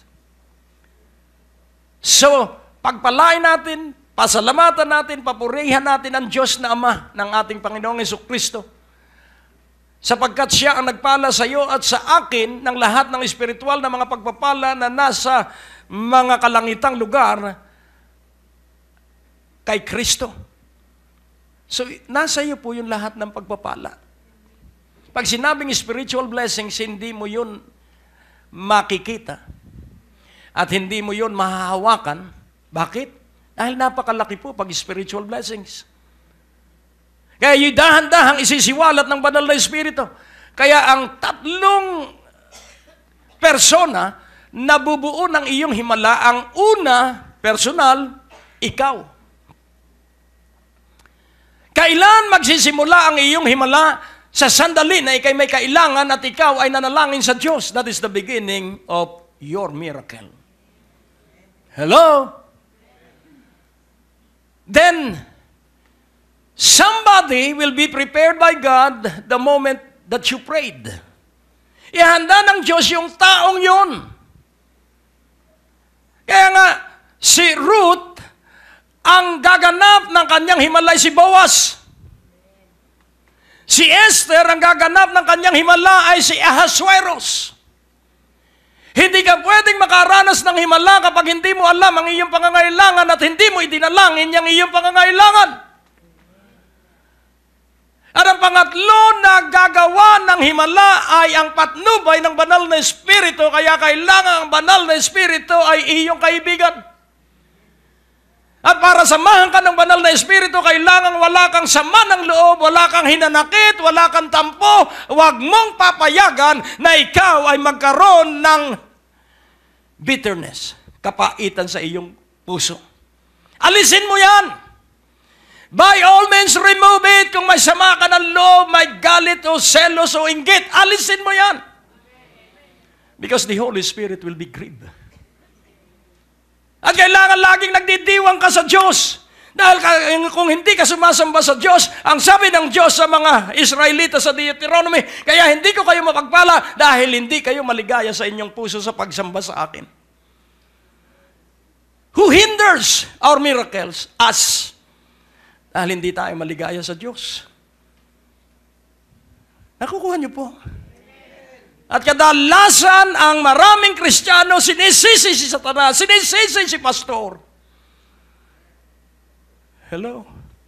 So, pagpalain natin, pasalamatan natin, papurihan natin ang Diyos na Ama ng ating Panginoong Jesucristo, sapagkat Siya ang nagpala sa iyo at sa akin ng lahat ng espiritual na mga pagpapala na nasa mga kalangitang lugar kay Kristo. So, nasa iyo po yung lahat ng pagpapala. Pag sinabing spiritual blessings, hindi mo yun makikita. At hindi mo yun mahahawakan. Bakit? Dahil napakalaki po pag spiritual blessings. Kaya yung dahan-dahang isisiwalat ng banal na Espiritu. Kaya ang tatlong persona na bubuo ng iyong himala, ang una, personal, ikaw. Kailan magsisimula ang iyong himala? sa sandali na ikay may kailangan at ikaw ay nanalangin sa Diyos. That is the beginning of your miracle. Hello? Then, somebody will be prepared by God the moment that you prayed. Ihanda ng Diyos yung taong yun. Kaya nga, si Ruth, ang gaganap ng kanyang himalay si Boaz. Si Esther, ang gaganap ng kanyang himala ay si Ahasuerus. Hindi ka pwedeng makaranas ng himala kapag hindi mo alam ang iyong pangangailangan at hindi mo idinalangin ang iyong pangangailangan. At ang pangatlo na gagawa ng himala ay ang patnubay ng banal na espiritu, kaya kailangan ang banal na espiritu ay iyong kaibigan. At para samahan ka ng banal na espiritu, kailangan wala kang sama ng loob, wala kang hinanakit, wala kang tampo. Huwag mong papayagan na ikaw ay magkaroon ng bitterness, kapaitan sa iyong puso. Alisin mo yan. By all means, remove it. Kung may sama ka ng loob, may galit o selos o inggit, alisin mo yan. Because the Holy Spirit will be grieved. At kailangan laging nagdidiwang ka sa Diyos. Dahil kung hindi ka sumasamba sa Diyos, ang sabi ng Diyos sa mga Israelita sa Deuteronomy, kaya hindi ko kayo mapagpala dahil hindi kayo maligaya sa inyong puso sa pagsamba sa akin. Who hinders our miracles? Us. Dahil hindi tayo maligaya sa Diyos. Nakukuha niyo po? At kadalasan ang maraming Kristiyano, sinisisi si Satanas, sinisisi si pastor. Hello?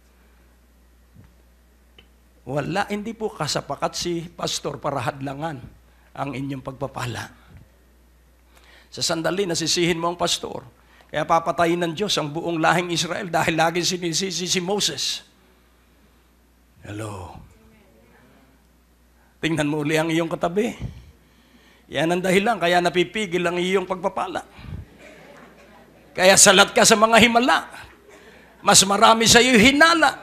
Wala, hindi po kasapakat si pastor para hadlangan ang inyong pagpapala. Sa sandali, nasisihin mo ang pastor. Kaya papatayin ng Diyos ang buong lahing Israel dahil lagi sinisisi si Moses. Hello? Tingnan mo uli ang iyong katabi. Yan ang dahilan, kaya napipigil ang iyong pagpapala. Kaya salat ka sa mga himala. Mas marami sa iyo hinala.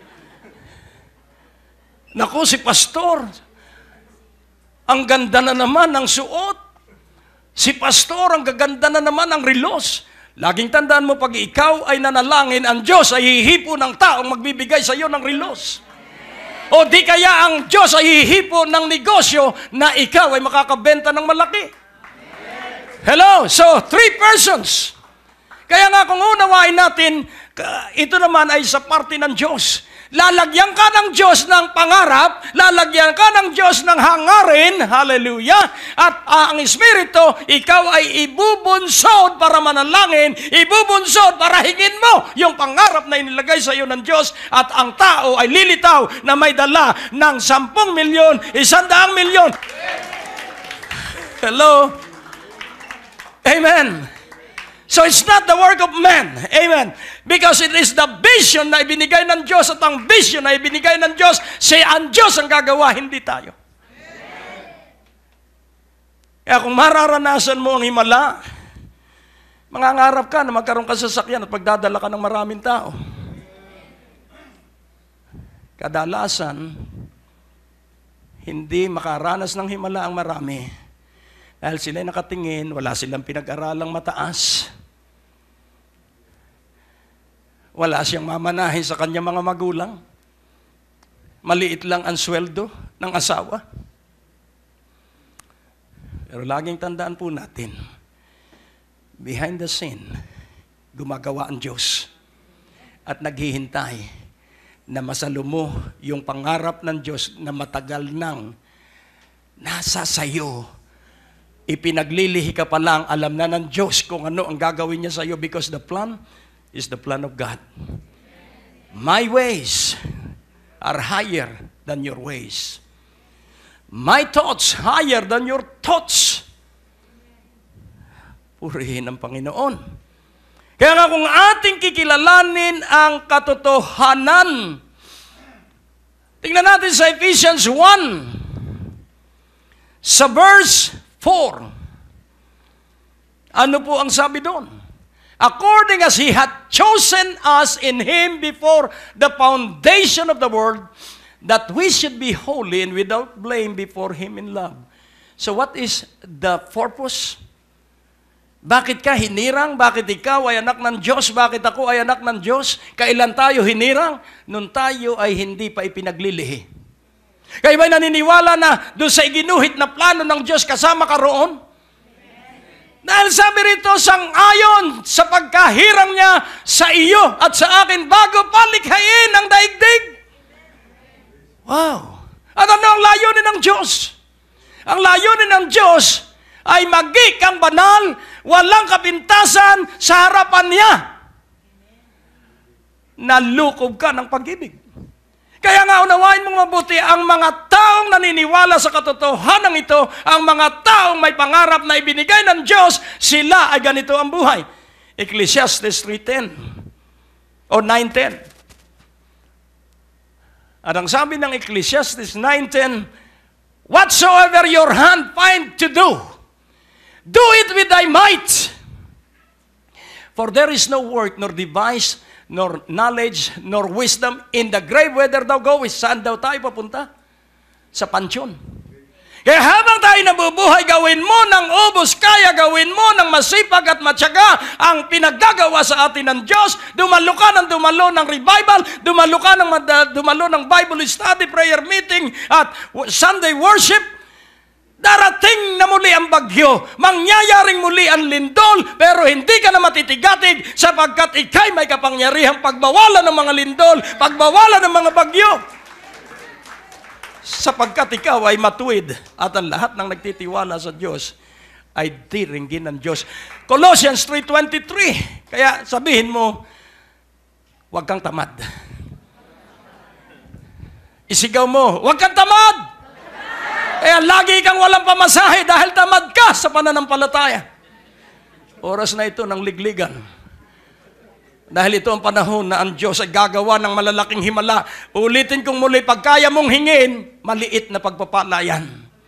Naku, si pastor, ang ganda na naman ng suot. Si pastor, ang gaganda na naman ng relos. Laging tandaan mo, pag ikaw ay nanalangin, ang Diyos ay hihipo ng taong magbibigay sa iyo ng relos. O di kaya ang Diyos ay hihipo ng negosyo na ikaw ay makakabenta ng malaki. Hello? So, 3 persons. Kaya nga kung unawain natin, ito naman ay sa parte ng Diyos. Lalagyan ka ng Diyos ng pangarap, lalagyan ka ng Diyos ng hangarin, hallelujah, at ang Espiritu, ikaw ay ibubunsod para manalangin, ibubunsod para hingin mo yung pangarap na inilagay sa iyo ng Diyos, at ang tao ay lilitaw na may dala ng 10 milyon, 100 milyon. Hello? Amen. So it's not the work of man. Amen. Because it is the vision na ibinigay ng Diyos, at ang vision na ibinigay ng Diyos, ang Diyos ang gagawa, hindi tayo. Kaya kung mararanasan mo ang himala, mangangarap ka na magkaroon ka sa sasakyan at pagdadala ka ng maraming tao. Kadalasan, hindi makaranas ng himala ang marami. Dahil sila'y nakatingin, wala silang pinag-aralang mataas. Wala siyang mamanahin sa kanyang mga magulang. Maliit lang ang sweldo ng asawa. Pero laging tandaan po natin, behind the scene, gumagawa ang Diyos. At naghihintay na masalumo yung pangarap ng Diyos na matagal nang nasa sayo. Ipinaglilihi ka pa lang, alam na ng Diyos kung ano ang gagawin niya sa iyo, because the plan is the plan of God. My ways are higher than your ways. My thoughts higher than your thoughts. Purihin ang Panginoon. Kaya nga kung ating kikilalanin ang katotohanan, tingnan natin sa Ephesians 1, sa verse 4. Ano po ang sabi doon? According as He hath chosen us in Him before the foundation of the world, that we should be holy and without blame before Him in love. So what is the purpose? Bakit ka hinirang? Bakit ikaw ay anak ng Diyos? Bakit ako ay anak ng Diyos? Kailan tayo hinirang? Nung tayo ay hindi pa ipinaglilihi. Kayo ba'y naniniwala na doon sa iginuhit na plano ng Diyos kasama ka roon? Dahil sabi rito, sang-ayon sa pagkahirang niya sa iyo at sa akin bago palikhain ang daigdig. Wow! At ano ang layunin ng Diyos? Ang layunin ng Diyos ay maging kang banal, walang kapintasan sa harapan niya. Nalukob ka ng pag-ibig. Kaya nga unawain mong mabuti ang mga taong naniniwala sa katotohanan ito, ang mga taong may pangarap na ibinigay ng Diyos, sila ay ganito ang buhay. Ecclesiastes 3:10 o 9:10. At ang sabi ng Ecclesiastes 9:10, whatsoever your hand find to do it with thy might. For there is no work nor device nor knowledge, nor wisdom in the grave whither thou goest. Saan daw tayo papunta? Sa pansyon. Kaya habang tayo nabubuhay, gawin mo ng ubos kaya, gawin mo ng masipag at matyaga ang pinaggagawa sa atin ng Diyos. Dumalo ka ng dumalo ng revival, dumalo ka ng dumalo ng Bible study, prayer meeting, at Sunday worship. Darating na muli ang bagyo, mangyayaring muli ang lindol, pero hindi ka na matitigatig sapagkat ikay may kapangyarihang pagbawalan ng mga lindol, pagbawalan ng mga bagyo. Sapagkat ikaw ay matuwid at ang lahat ng nagtitiwala sa Diyos ay diringgin ng Diyos. Colossians 3:23. Kaya sabihin mo, huwag kang tamad. Isigaw mo, huwag kang tamad! Kaya lagi kang walang pamasahe dahil tamad ka sa pananampalataya. Oras na ito ng ligligan. Dahil ito ang panahon na ang Diyos ay gagawa ng malalaking himala. Ulitin kong muli, pag kaya mong hingin, maliit na pagpapala yan.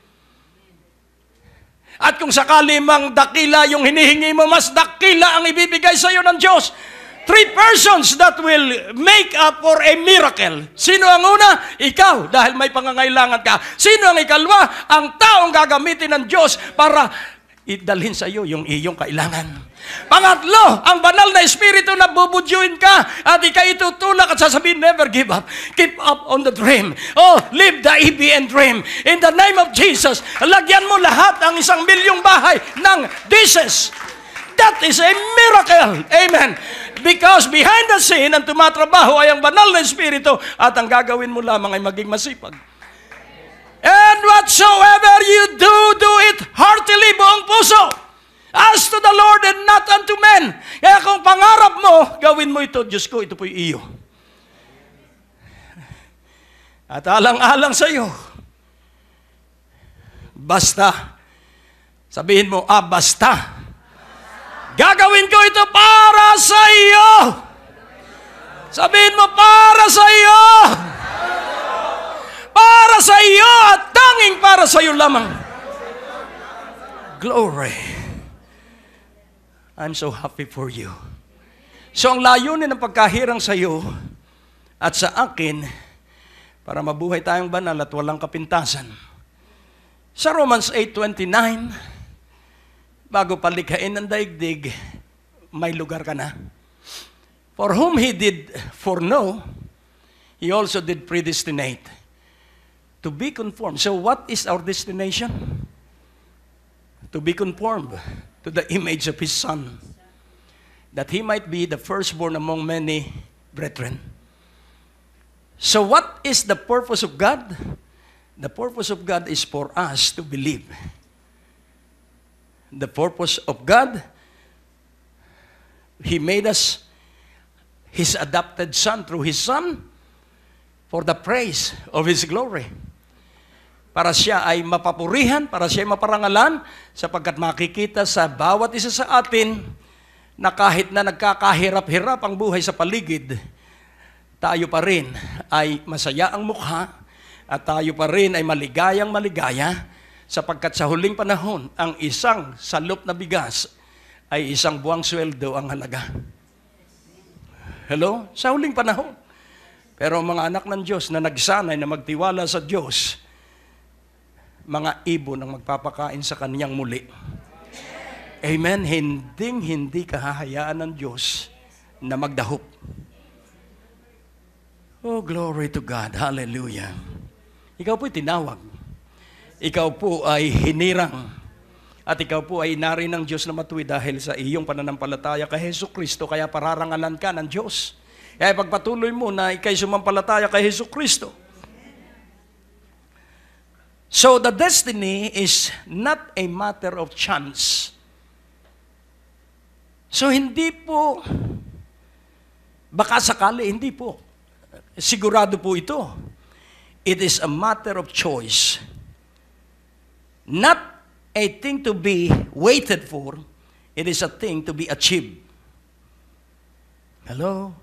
At kung sakali mang dakila yung hinihingi mo, mas dakila ang ibibigay sa iyo ng Diyos. 3 persons that will make up for a miracle. Sino ang una? Ikaw, dahil may pangangailangan ka. Sino ang ikalwa? Ang taong gagamitin ng Diyos para idalhin sa iyo yung iyong kailangan. Pangatlo, ang banal na espiritu na bubudyuin ka at ikay itutulak at sasabihin, never give up. Keep up on the dream. Oh, live the EBN dream. In the name of Jesus, lagyan mo lahat ang 1 milyong bahay ng dishes. That is a miracle. Amen. Because behind the scene, ang tumatrabaho ay ang banal na espiritu at ang gagawin mo lamang ay maging masipag. And whatsoever you do it heartily, buong puso, as to the Lord and not unto men. Kaya kung pangarap mo, gawin mo ito, Diyos ko, ito po'y iyo. At alang-alang sa iyo, basta, sabihin mo, basta. Gagawin ko ito para sa iyo. Sabihin mo, para sa iyo. Para sa iyo at tanging para sa iyo lamang. Glory. I'm so happy for you. So ang layunin ng pagkahirang sa iyo at sa akin para mabuhay tayong banal at walang kapintasan. Sa Romans 8:29, bago palikhain ng daigdig, may lugar ka na. For whom He did foreknow, He also did predestinate to be conformed. So what is our destination? To be conformed to the image of His Son, that He might be the firstborn among many brethren. So what is the purpose of God? The purpose of God is for us to believe. The purpose of God, He made us His adopted Son through His Son for the praise of His glory. Para siya ay mapapurihan, para siya ay maparangalan, sapagkat makikita sa bawat isa sa atin na kahit na nagkakahirap-hirap ang buhay sa paligid, tayo pa rin ay masaya ang mukha at tayo pa rin ay maligayang maligaya, sapagkat sa huling panahon, ang isang salop na bigas ay isang buwang sweldo ang halaga. Hello? Sa huling panahon. Pero ang mga anak ng Diyos na nagsanay na magtiwala sa Diyos, mga ibon ang magpapakain sa kaniyang muli. Amen? Hindi kahahayaan ng Diyos na magdahop. Oh, glory to God. Hallelujah. Ikaw po'y tinawag. Ikaw po ay hinirang. At ikaw po ay inari ng Diyos na matuwid dahil sa iyong pananampalataya kay Jesucristo, kaya pararangalan ka ng Diyos. Kaya pagpatuloy mo na ikay sumampalataya kay Jesucristo. So the destiny is not a matter of chance. So hindi po, baka sakali, hindi po. Sigurado po ito. It is a matter of choice. Not a thing to be waited for, it is a thing to be achieved. Hello?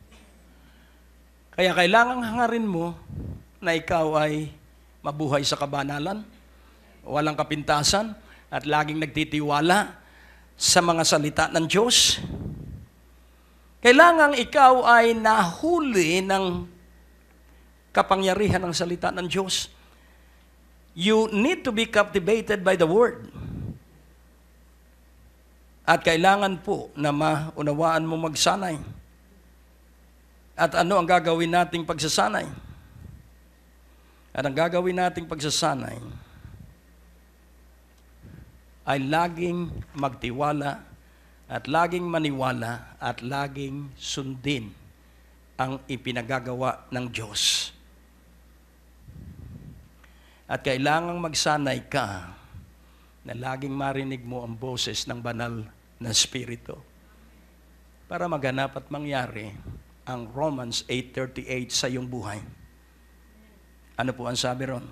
Kaya kailangang hangarin mo na ikaw ay mabuhay sa kabanalan, walang kapintasan, at laging nagtitiwala sa mga salita ng Diyos. Kailangang ikaw ay nahuli ng kapangyarihan ng salita ng Diyos. You need to be captivated by the Word. At kailangan po na maunawaan mo magsanay. At ano ang gagawin nating pagsasanay? At ang gagawin nating pagsasanay ay laging magtiwala at laging maniwala at laging sundin ang ipinagagawa ng Diyos. At kailangang magsanay ka na laging marinig mo ang boses ng banal na Espiritu para maganap at mangyari ang Romans 8:38 sa iyong buhay. Ano po ang sabi ron?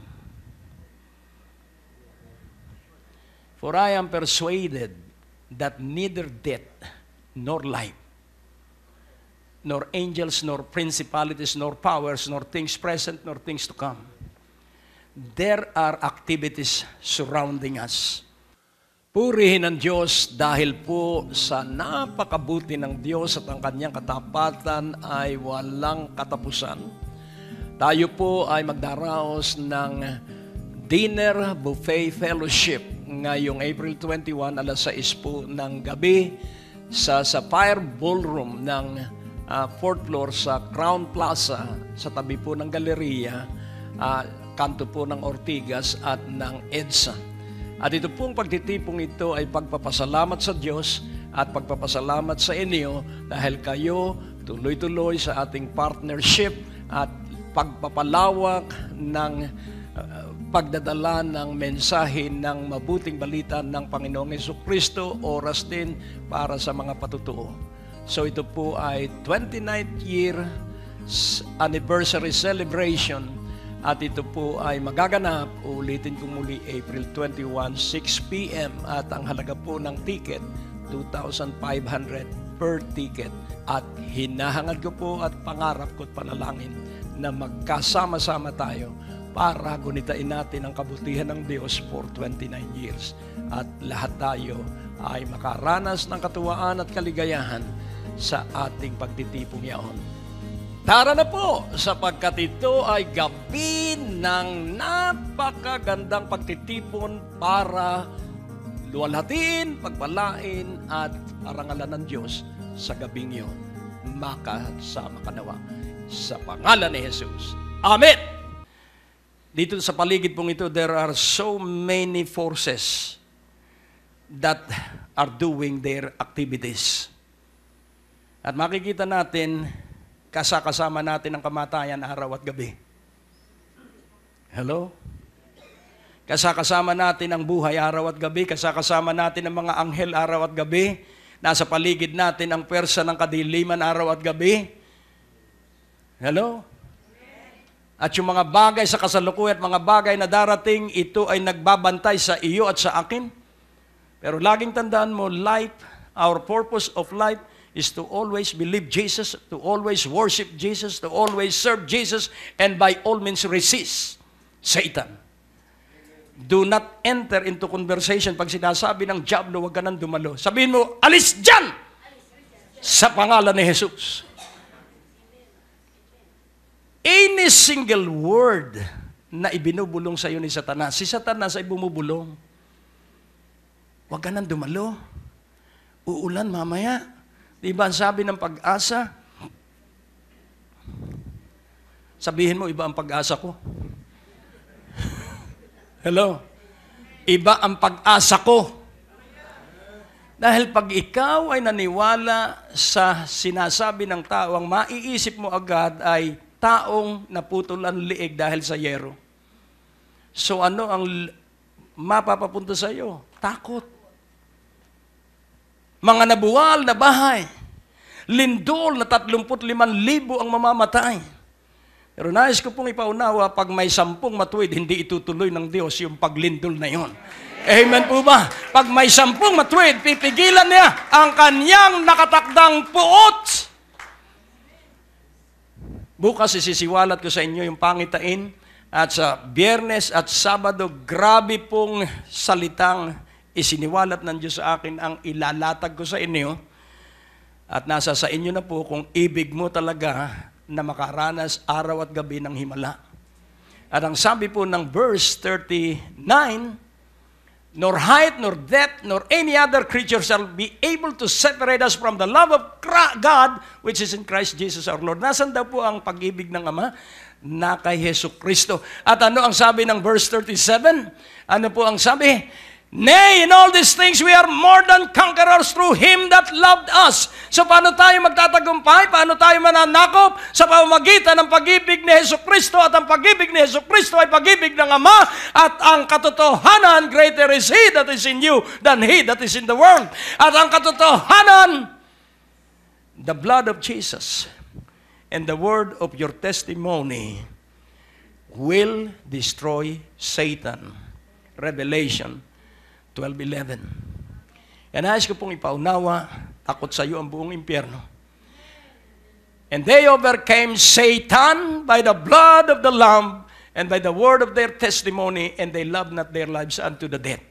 For I am persuaded that neither death nor life, nor angels, nor principalities, nor powers, nor things present, nor things to come, there are activities surrounding us. Purihin ang Diyos dahil po sa napakabuti ng Diyos at ang kanyang katapatan ay walang katapusan. Tayo po ay magdaraos ng Dinner Buffet Fellowship ngayong April 21, alas 6 po ng gabi sa Sapphire Ballroom ng 4th floor sa Crown Plaza sa tabi po ng Galleria, kanto po ng Ortigas at ng EDSA. At ito pong pagtitipong ito ay pagpapasalamat sa Diyos at pagpapasalamat sa inyo dahil kayo tuloy-tuloy sa ating partnership at pagpapalawak ng pagdadala ng mensahe ng mabuting balita ng Panginoong Jesucristo, oras din para sa mga patutuo. So ito po ay 29th year anniversary celebration. At ito po ay magaganap, ulitin ko muli, April 21, 6 p.m. At ang halaga po ng ticket, 2,500 per ticket. At hinahangad ko po at pangarap ko at panalangin na magkasama-sama tayo para gunitain natin ang kabutihan ng Diyos for 29 years. At lahat tayo ay makaranas ng katuwaan at kaligayahan sa ating pagtitipong yaon. Tara na po, sapagkat ito ay gabi ng napakagandang pagtitipon para luwalhatiin, pagpalain at parangalan ng Diyos sa gabing iyon. Makasama ka nawa sa pangalan ni Jesus. Amen! Dito sa paligid pong ito, there are so many forces that are doing their activities. At makikita natin, kasama natin ang kamatayan araw at gabi. Hello? Kasama natin ang buhay araw at gabi. Kasama natin ang mga anghel araw at gabi. Nasa paligid natin ang pwersa ng kadiliman araw at gabi. Hello? At yung mga bagay sa kasalukuyan at mga bagay na darating, ito ay nagbabantay sa iyo at sa akin. Pero laging tandaan mo, life, our purpose of life is to always believe Jesus, to always worship Jesus, to always serve Jesus, and by all means resist Satan. Do not enter into conversation. Pag sinasabi ng diablo, huwag ka nang dumalo. Sabihin mo, alis dyan! Sa pangalan ni Jesus. any single word na ibinubulong sa iyo ni Satanas, si Satanas ay bumubulong. Huwag ka nang dumalo. Uulan mamaya. Di ba ang sabi ng Pag-asa? Sabihin mo, iba ang pag-asa ko. Hello? Iba ang pag-asa ko. Dahil pag ikaw ay naniwala sa sinasabi ng tao, ang maiisip mo agad ay taong naputol ang liig dahil sa yero. So ano ang mapapapunta sa iyo? Takot. Mga nabuwal na bahay. Lindol na 35,000 ang mamamatay. Pero nais ko pong ipaunawa, pag may 10 matuwid, hindi itutuloy ng Diyos yung paglindol na yon. Amen po ba? Pag may 10 matuwid, pipigilan niya ang kanyang nakatakdang puot. Bukas isisiwalat ko sa inyo yung pangitain. At sa Biyernes at Sabado, grabe pong salitang isiniwalat ng Diyos sa akin ang ilalatag ko sa inyo. At nasa sa inyo na po kung ibig mo talaga na makaranas araw at gabi ng himala. At ang sabi po ng verse 39, nor height, nor depth, nor any other creature shall be able to separate us from the love of God, which is in Christ Jesus our Lord. Nasaan daw po ang pag-ibig ng Ama? Na kay Hesus Kristo. At ano ang sabi ng verse 37? Ano po ang sabi? Nay, in all these things we are more than conquerors through Him that loved us. So paano tayo magtatagumpay? Paano tayo mananakop? Sa pamamagitan ng pag-ibig ni Hesus Kristo, at ang pag-ibig ni Hesus Kristo ay pag-ibig ng Ama, at ang katotohanan, greater is He that is in you than he that is in the world. At ang katotohanan, the blood of Jesus and the word of your testimony will destroy Satan. Revelation 12:11. And nais ko pong ipaunawa, takot sa iyo ang buong impyerno. And they overcame Satan by the blood of the Lamb and by the word of their testimony, and they loved not their lives unto the death.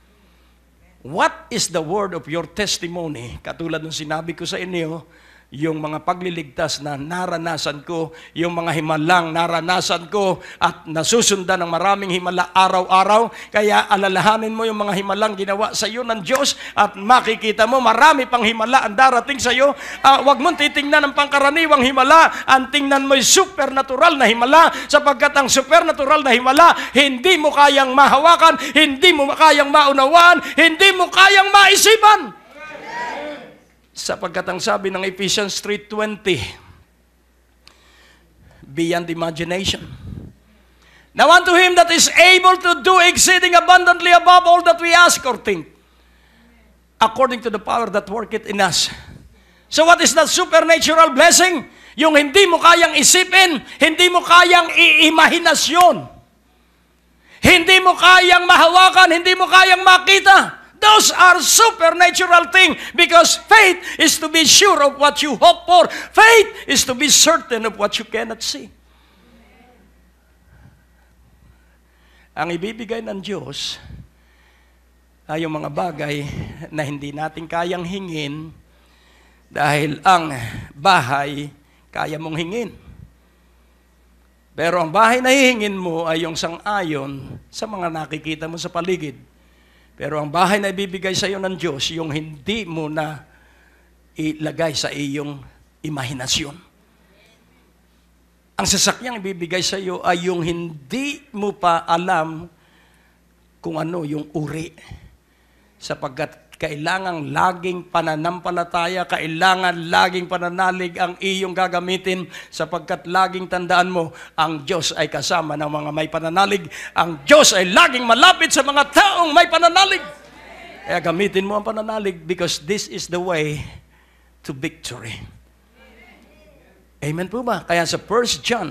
What is the word of your testimony? Katulad ng sinabi ko sa inyo, yung mga pagliligtas na naranasan ko, yung mga himalang naranasan ko, at nasusundan ng maraming himala araw-araw. Kaya alalahanin mo yung mga himalang ginawa sa iyo ng Diyos, at makikita mo marami pang himala ang darating sa iyo. Huwag mong titingnan ang pangkaraniwang himala, ang tingnan mo yung supernatural na himala, sapagkat ang supernatural na himala, hindi mo kayang mahawakan, hindi mo kayang maunawaan, hindi mo kayang maisipan. Sapagkat ang sabi ng Ephesians 3:20, beyond imagination. Now unto Him that is able to do exceeding abundantly above all that we ask or think, according to the power that worketh in us. So what is that supernatural blessing? Yung hindi mo kayang isipin, hindi mo kayang iimahinasyon, hindi mo kayang mahawakan, hindi mo kayang makita. Those are supernatural things, because faith is to be sure of what you hope for. Faith is to be certain of what you cannot see. Ang ibibigay ng Diyos ay yung mga bagay na hindi natin kayang hingin, dahil ang bahay kaya mong hingin. Pero ang bahay na hihingin mo ay yung sang-ayon sa mga nakikita mo sa paligid. Pero ang bahay na ibibigay sa iyo ng Diyos, yung hindi mo na ilagay sa iyong imahinasyon. Ang sasakyang ibibigay sa iyo ay yung hindi mo pa alam kung ano yung uri. Sapagkat kailangang laging pananampalataya, kailangan laging pananalig ang iyong gagamitin, sapagkat laging tandaan mo, ang Diyos ay kasama ng mga may pananalig. Ang Diyos ay laging malapit sa mga taong may pananalig. Kaya gamitin mo ang pananalig, because this is the way to victory. Amen po ba? Kaya sa 1 John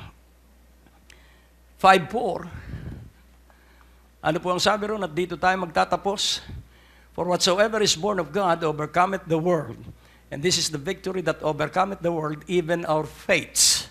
5:4, ano po ang sabi ron, at dito tayo magtatapos? For whatsoever is born of God overcometh the world. And this is the victory that overcometh the world, even our faiths.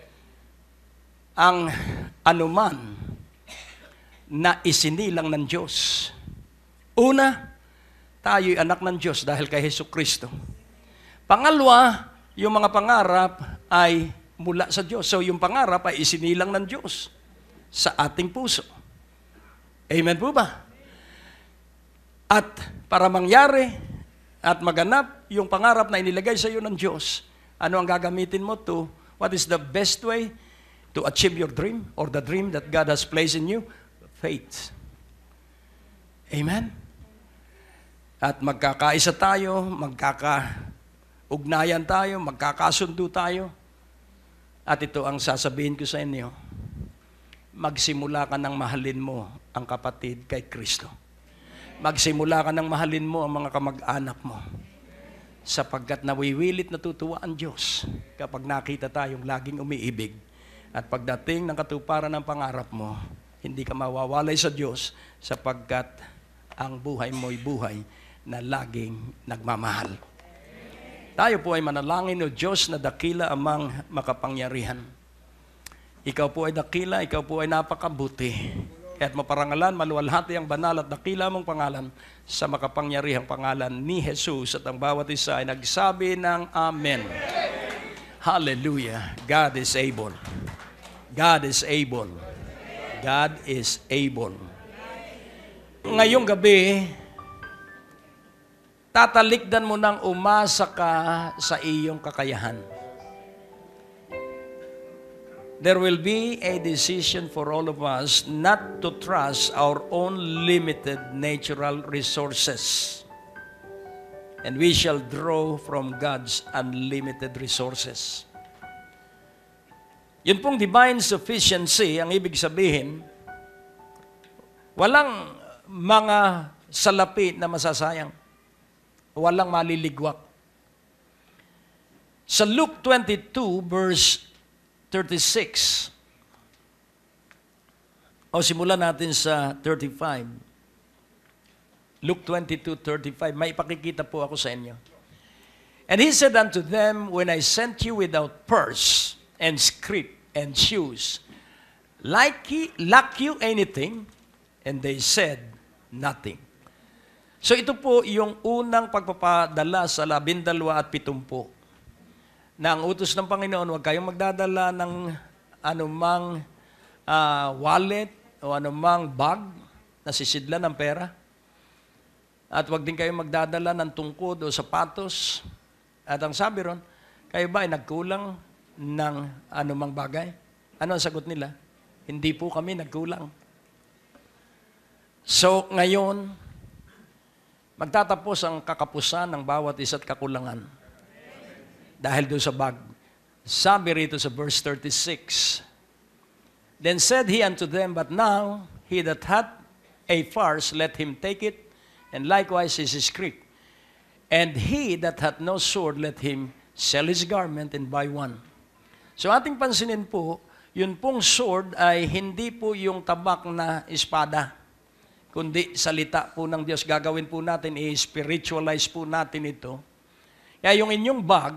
Ang anuman na isinilang ng Diyos. Una, tayo'y anak ng Diyos dahil kay Hesus Kristo. Pangalawa, yung mga pangarap ay mula sa Diyos. So yung pangarap ay isinilang ng Diyos sa ating puso. Amen po ba? At para mangyari at maganap yung pangarap na inilagay sa iyo ng Diyos, ano ang gagamitin mo what is the best way to achieve your dream or the dream that God has placed in you? Faith. Amen? At magkakaisa tayo, magkakaugnayan tayo, magkakasundo tayo. At ito ang sasabihin ko sa inyo, magsimula ka ng mahalin mo ang kapatid kay Kristo. Magsimula ka ng mahalin mo ang mga kamag-anak mo. Sapagkat nawiwilit natutuwa ang Diyos kapag nakita tayong laging umiibig. At pagdating ng katuparan ng pangarap mo, hindi ka mawawalay sa Diyos sapagkat ang buhay mo'y buhay na laging nagmamahal. Tayo po ay manalangin, O Diyos na dakila amang makapangyarihan. Ikaw po ay dakila, ikaw po ay napakabuti. Kaya't maparangalan, maluwalhati ang banal at dakila mong pangalan sa makapangyarihang pangalan ni Jesus. At ang bawat isa ay nagsabi ng Amen. Hallelujah. God is able. God is able. God is able. Ngayong gabi, tatalikdan mo nang umasa ka sa iyong kakayahan. There will be a decision for all of us not to trust our own limited natural resources. And we shall draw from God's unlimited resources. Yun pong divine sufficiency, ang ibig sabihin, walang mga salapi na masasayang. Walang maliligwak. Sa Luke 22 verse 36. O simulan natin sa 35. Luke 22:35. May ipakikita po ako sa inyo. And he said unto them, when I sent you without purse and scrip and shoes, lack you anything? And they said, nothing. So ito po yung unang pagpapadala sa 12 at 70. Na ang utos ng Panginoon, huwag kayong magdadala ng anumang wallet o anumang bag na sisidlan ng pera. At huwag din kayong magdadala ng tungkod o sapatos. At ang sabi ron, kayo ba ay nagkulang ng anumang bagay? Ano ang sagot nila? Hindi po kami nagkulang. So ngayon, magtatapos ang kakapusan ng bawat isa't kakulangan. Dahil doon sa bag. Sabi rito sa verse 36, Then said he unto them, But now he that hath a purse, let him take it, and likewise his scrip. And he that hath no sword, let him sell his garment and buy one. So ating pansinin po, yun pong sword ay hindi po yung tabak na espada, kundi salita po ng Diyos. Gagawin po natin, i-spiritualize po natin ito. Kaya yung inyong bag,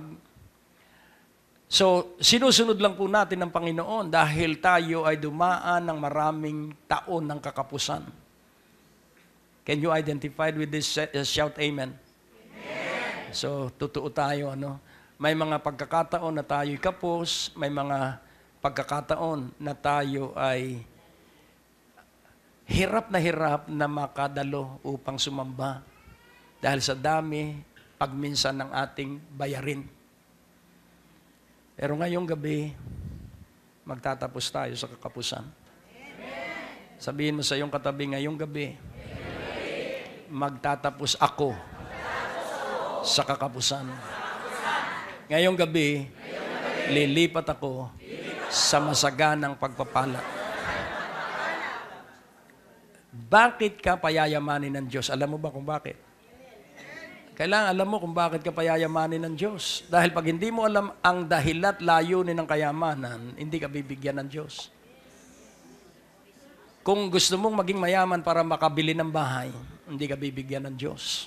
so, sinusunod lang po natin ng Panginoon dahil tayo ay dumaan ng maraming taon ng kakapusan. Can you identify with this? Shout amen. Amen. So, totoo tayo. May mga pagkakataon na tayo'y kapos, may mga pagkakataon na tayo ay hirap na makadalo upang sumamba dahil sa dami, pagminsan ng ating bayarin. Pero ngayong gabi, magtatapos tayo sa kakapusan. Amen. Sabihin mo sa iyong katabi, ngayong gabi, magtatapos ako sa kakapusan. Ngayong gabi, lilipat ako sa masaganang pagpapala. Bakit ka payayamanin ng Diyos? Alam mo ba kung bakit? Kailangan alam mo kung bakit ka payayamanin ng Diyos. Dahil pag hindi mo alam ang dahilat layunin ng kayamanan, hindi ka bibigyan ng Diyos. Kung gusto mong maging mayaman para makabili ng bahay, hindi ka bibigyan ng Diyos.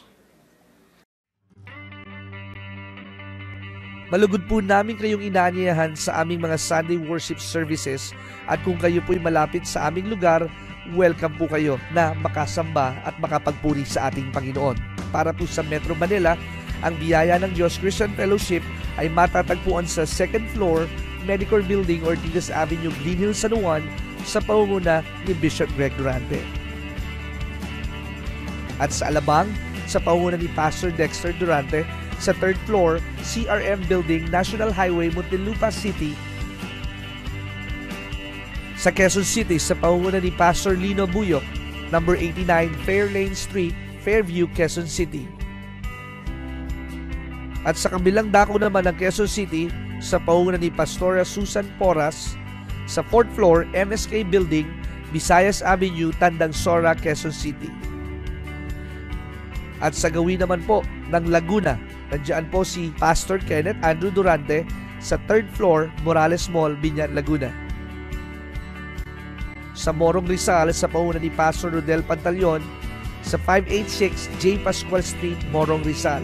Malugod po namin kayong inaanyayahan sa aming mga Sunday worship services at kung kayo po'y malapit sa aming lugar, welcome po kayo na makasamba at makapagpuri sa ating Panginoon. Para po sa Metro Manila, ang biyaya ng Diyos Christian Fellowship ay matatagpuan sa 2nd floor, Medicor Building, Ortigas Avenue, Green Hills, San Juan, sa pangunguna ni Bishop Greg Durante. At sa Alabang, sa pangunguna ni Pastor Dexter Durante, sa 3rd floor, CRM Building, National Highway, Muntinlupa City. Sa Quezon City, sa pangunguna ni Pastor Lino Buyok, number 89 Fairlane Street, Fairview, Quezon City. At sa kabilang dako naman ng Quezon City, sa pangunguna ni Pastora Susan Porras, sa 4th floor, MSK Building, Visayas Avenue, Tandang Sora, Quezon City. At sa gawin naman po ng Laguna, nandiyan po si Pastor Kenneth Andrew Durante sa 3rd floor, Morales Mall, Binyan, Laguna. Sa Morong Rizal, sa pangunguna ni Pastor Rodel Pantaleon, sa 586 J. Pascual Street, Morong Rizal.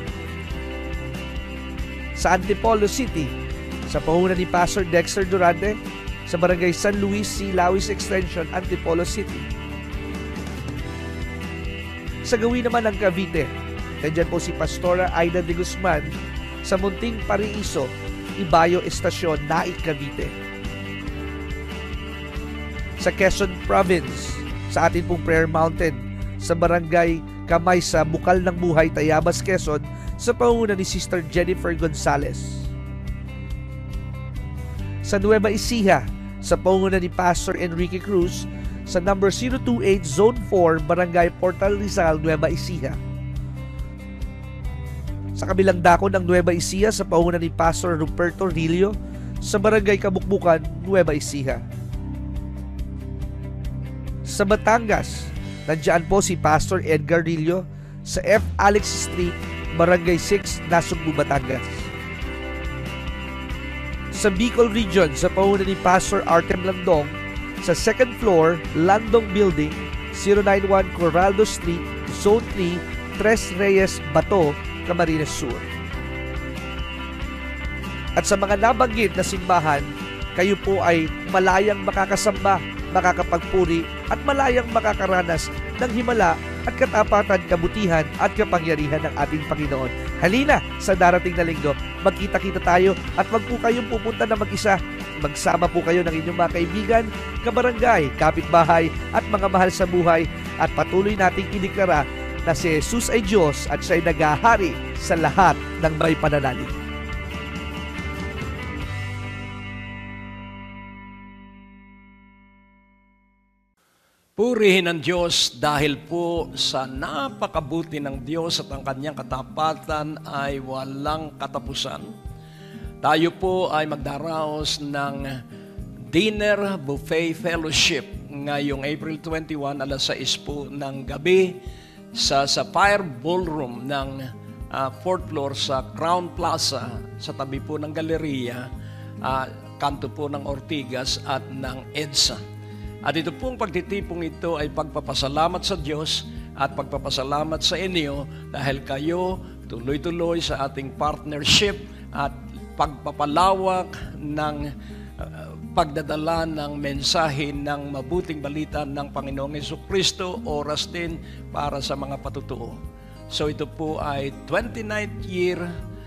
Sa Antipolo City, sa pangunguna ni Pastor Dexter Durante, sa Barangay San Luis C. Lawis Extension, Antipolo City. Sa gawin naman ng Cavite, nandiyan po si Pastora Aida de Guzman sa Munting Pariiso, Ibayo Estasyon, Naik, Cavite. Sa Quezon Province, sa atin pong Prayer Mountain, sa Barangay Kamaysa, Bukal ng Buhay, Tayabas, Quezon, sa pangunguna ni Sister Jennifer Gonzalez. Sa Nueva Ecija, sa pangunguna ni Pastor Enrique Cruz, sa number 028 Zone 4, Barangay Portal Rizal, Nueva Ecija. Sa kabilang dako ng Nueva Ecija, sa pangunguna ni Pastor Ruperto Rillo, sa Barangay Kabukbukan, Nueva Ecija. Sa Batangas, nandiyan po si Pastor Edgar Rillo sa F. Alex Street, Barangay 6, Nasugbu, Batangas. Sa Bicol Region, sa pangunguna ni Pastor Artem Landong, sa 2nd floor, Landong Building, 091 Corraldo Street, Zone 3, Tres Reyes, Bato, Camarines Sur. At sa mga nabanggit na simbahan, kayo po ay malayang makakasamba, makakapagpuri at malayang makakaranas ng himala at katapatan, kabutihan at kapangyarihan ng ating Panginoon. Halina sa darating na linggo, magkita-kita tayo at wag po kayong pupunta na mag-isa. Magsama po kayo ng inyong mga kaibigan, kabarangay, kapitbahay at mga mahal sa buhay at patuloy nating ideklara na si Jesus ay Diyos at siya'y naghahari sa lahat ng may pananalig. Purihin ang Diyos dahil po sa napakabuti ng Diyos at ang kanyang katapatan ay walang katapusan. Tayo po ay magdaraos ng Dinner Buffet Fellowship ngayong April 21, alas 6 po ng gabi sa Sapphire Ballroom ng 4th floor sa Crown Plaza sa tabi po ng Galleria, kanto po ng Ortigas at ng EDSA. At ito pong pagtitipong ito ay pagpapasalamat sa Diyos at pagpapasalamat sa inyo dahil kayo tuloy-tuloy sa ating partnership at pagpapalawak ng pagdadala ng mensahe ng mabuting balita ng Panginoong Jesucristo, oras din para sa mga patutuo. So ito po ay 29th year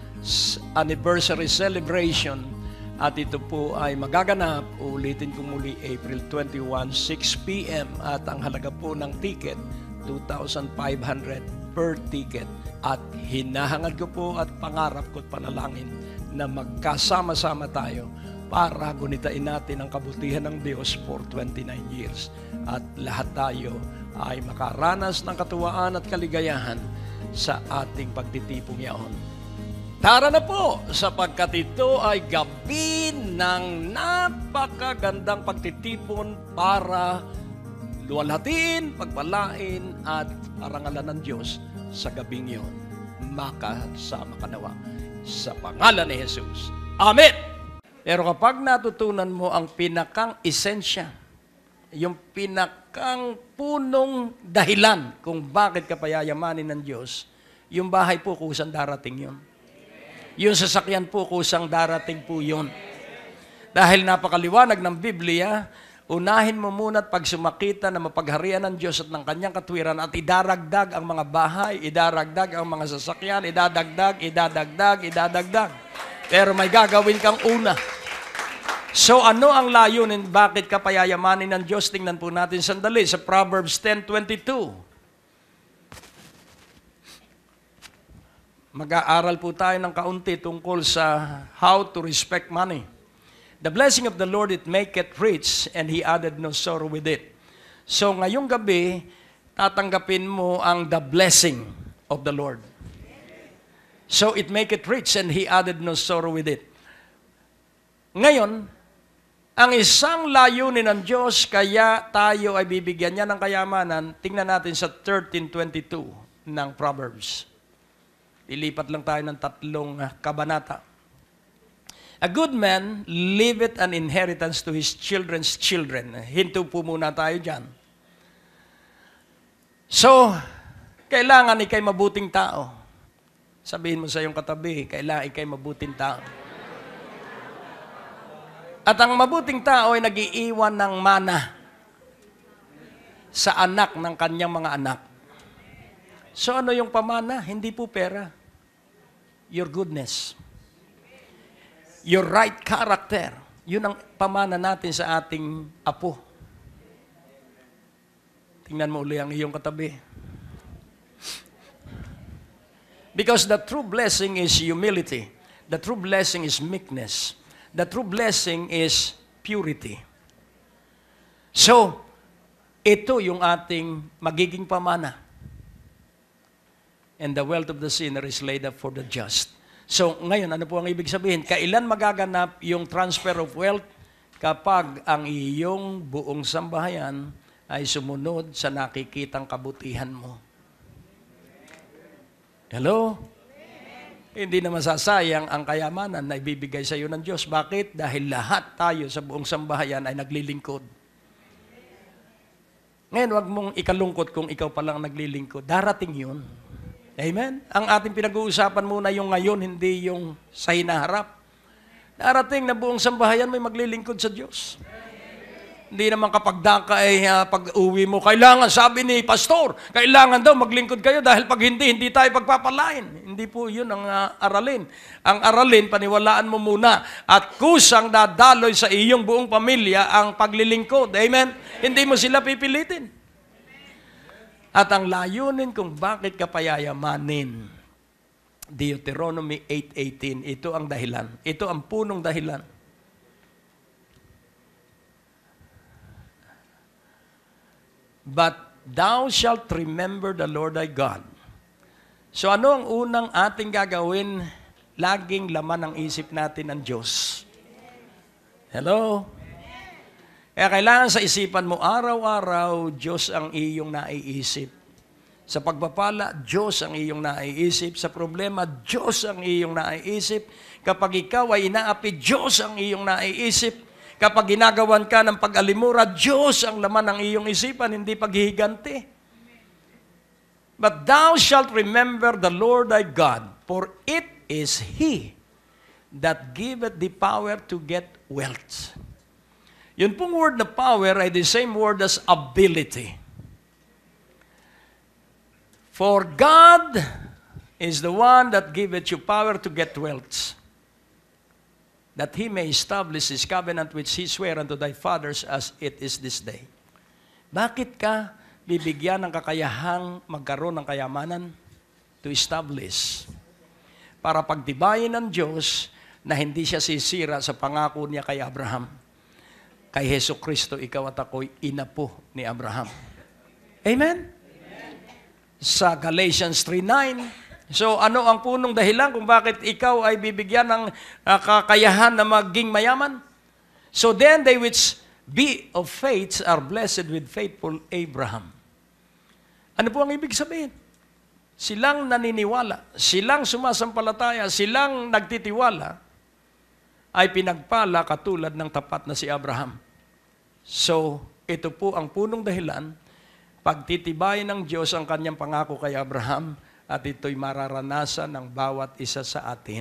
anniversary celebration. At ito po ay magaganap, ulitin ko muli, April 21, 6 p.m. At ang halaga po ng ticket, 2,500 per ticket. At hinahangad ko po at pangarap ko at panalangin na magkasama-sama tayo para gunitain natin ang kabutihan ng Diyos for 29 years. At lahat tayo ay makaranas ng katuwaan at kaligayahan sa ating pagtitipong yaon. Tara na po, sapagkat ito ay gabi ng napakagandang pagtitipon para luwalhatiin, pagpalain at parangalan ng Diyos sa gabing iyon. Makasama ka nawa sa pangalan ni Jesus. Amen! Pero kapag natutunan mo ang pinakang esensya, yung pinakang punong dahilan kung bakit ka payayamanin ng Diyos, yung bahay po kusang darating yun. Yung sasakyan po, kusang darating po yun. Dahil napakaliwanag ng Biblia, unahin mo muna at pagsumakita na mapagharian ng Diyos at ng kanyang katwiran at idaragdag ang mga bahay, idaragdag ang mga sasakyan, idadagdag. Pero may gagawin kang una. So ano ang layunin? Bakit ka payayamanin ng Diyos? Tingnan po natin sandali sa Proverbs 10:22. Mag-aaral po tayo ng kaunti tungkol sa how to respect money. The blessing of the Lord, it maketh rich, and He added no sorrow with it. So ngayong gabi, tatanggapin mo ang the blessing of the Lord. So it maketh rich, and He added no sorrow with it. Ngayon, ang isang layunin ng Diyos, kaya tayo ay bibigyan niya ng kayamanan, tingnan natin sa 13:22 ng Proverbs. Ilipat lang tayo ng 3 kabanata. A good man leaveth an inheritance to his children's children. Hinto po muna tayo dyan. So, kailangan ikay mabuting tao. Sabihin mo sa iyong katabi, kailangan ikay mabuting tao. At ang mabuting tao ay nag-iiwan ng mana sa anak ng kanyang mga anak. So ano yung pamana? Hindi po pera. Your goodness. Your right character. Yun ang pamana natin sa ating apo. Tingnan mo uli ang iyong katabi. Because the true blessing is humility. The true blessing is meekness. The true blessing is purity. So, ito yung ating magiging pamana. And the wealth of the sinner is laid up for the just. So, ngayon, ano po ang ibig sabihin? Kailan magaganap yung transfer of wealth? Kapag ang iyong buong sambahayan ay sumunod sa nakikitang kabutihan mo. Hello? Hindi na masasayang ang kayamanan na ibibigay sa iyo ng Diyos. Bakit? Dahil lahat tayo sa buong sambahayan ay naglilingkod. Ngayon, wag mong ikalungkot kung ikaw palang naglilingkod. Darating yun. Amen? Ang ating pinag-uusapan muna yung ngayon, hindi yung sa hinaharap. Darating na buong sambahayan may maglilingkod sa Diyos. Hindi naman kapag daka ay pag-uwi mo, kailangan, sabi ni pastor, kailangan daw maglingkod kayo dahil pag hindi tayo pagpapalain. Hindi po yun ang aralin. Ang aralin, paniwalaan mo muna at kusang dadaloy sa iyong buong pamilya ang paglilingkod. Amen? Hindi mo sila pipilitin. At ang layunin kung bakit ka payayamanin, Deuteronomy 8:18, ito ang dahilan. Ito ang punong dahilan. But thou shalt remember the Lord thy God. So ano ang unang ating gagawin? Laging laman ng isip natin ang Diyos. Hello? Kaya kailangan sa isipan mo, araw-araw, Diyos ang iyong naiisip. Sa pagpapala, Diyos ang iyong naiisip. Sa problema, Diyos ang iyong naiisip. Kapag ikaw ay inaapi, Diyos ang iyong naiisip. Kapag ginagawan ka ng pag-alimura, Diyos ang laman ng iyong isipan, hindi paghihiganti. But thou shalt remember the Lord thy God, for it is He that giveth thee power to get wealth. Yun pong word na power ay the same word as ability. For God is the one that giveth you power to get wealth, that He may establish His covenant which He sware unto thy fathers as it is this day. Bakit ka bibigyan ng kakayahang magkaroon ng kayamanan? To establish. Para pagtibayin ng Diyos na hindi siya sisira sa pangako niya kay Abraham. Kay Hesus Kristo, ikaw at ako'y inapo ni Abraham. Amen? Sa Galatians 3:9, so ano ang punong dahilan kung bakit ikaw ay bibigyan ng kakayahan na maging mayaman? So then they which be of faith are blessed with faithful Abraham. Ano po ang ibig sabihin? Silang naniniwala, silang sumasampalataya, silang nagtitiwala, ay pinagpala katulad ng tapat na si Abraham. So ito po ang punong dahilan, pagtitibayin ng Diyos ang kanyang pangako kay Abraham, at ito'y mararanasan ng bawat isa sa atin.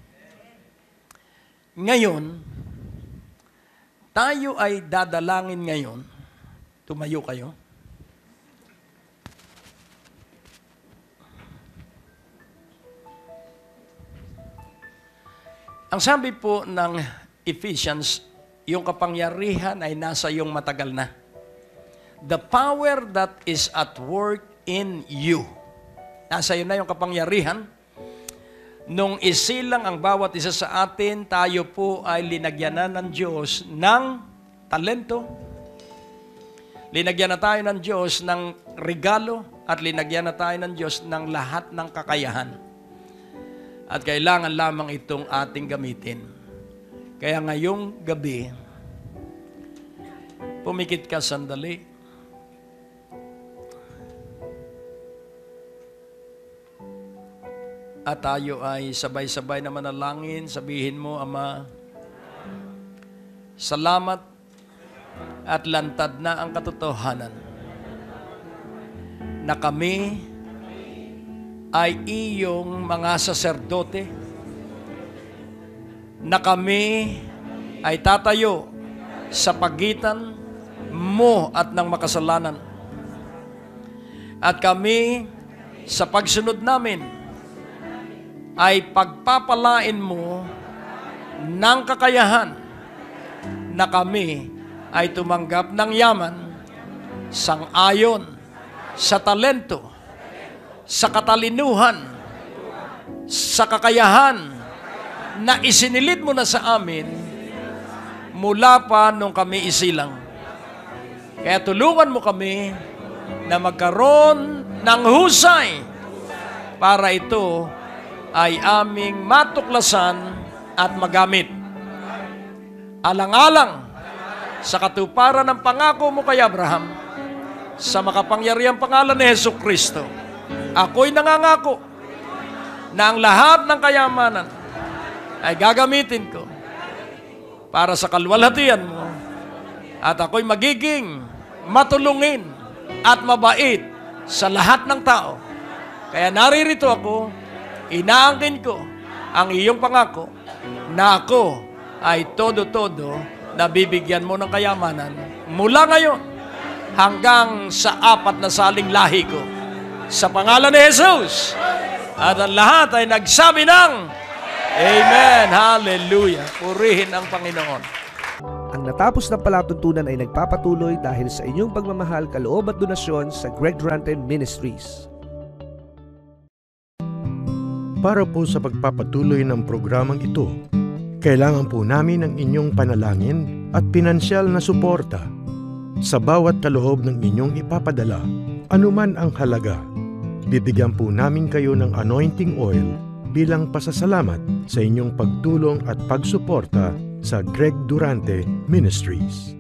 Ngayon, tayo ay dadalangin ngayon. Tumayo kayo. Ang sabi po ng Ephesians yung kapangyarihan ay nasa iyong matagal na. The power that is at work in you. Nasa iyo na yung kapangyarihan. Nung isilang ang bawat isa sa atin, tayo po ay linagyanan ng Diyos ng talento. Linagyan na tayo ng Diyos ng regalo at linagyan na tayo ng Diyos ng lahat ng kakayahan. At kailangan lamang itong ating gamitin. Kaya ngayong gabi, pumikit ka sandali. At tayo ay sabay-sabay na manalangin. Sabihin mo, Ama, salamat at lantad na ang katotohanan na kami ay iyong mga saserdote, na kami ay tatayo sa pagitan mo at ng makasalanan. At kami sa pagsunod namin ay pagpapalain mo ng kakayahan na kami ay tumanggap ng yaman sang-ayon sa talento, sa katalinuhan, sa kakayahan na isinilid mo na sa amin mula pa nung kami isilang. Kaya tulungan mo kami na magkaroon ng husay para ito ay aming matuklasan at magamit. Alang-alang sa katuparan ng pangako mo kay Abraham, sa makapangyarihang pangalan ni Jesucristo, ako'y nangangako na ang lahat ng kayamanan ay gagamitin ko para sa kalwalhatian mo at ako'y magiging matulungin at mabait sa lahat ng tao. Kaya naririto ako, inaangkin ko ang iyong pangako na ako ay todo-todo na bibigyan mo ng kayamanan mula ngayon hanggang sa 4 na saling lahi ko. Sa pangalan ni Jesus. At ang lahat ay nagsabi ng Amen. Hallelujah. Purihin ang Panginoon. Ang natapos na palatuntunan ay nagpapatuloy dahil sa inyong pagmamahal, kaloob at donasyon sa Greg Durante Ministries. Para po sa pagpapatuloy ng programang ito, kailangan po namin ng inyong panalangin at pinansyal na suporta. Sa bawat kaloob ng inyong ipapadala, anuman ang halaga, bibigyan po namin kayo ng anointing oil bilang pasasalamat sa inyong pagtulong at pagsuporta sa Greg Durante Ministries.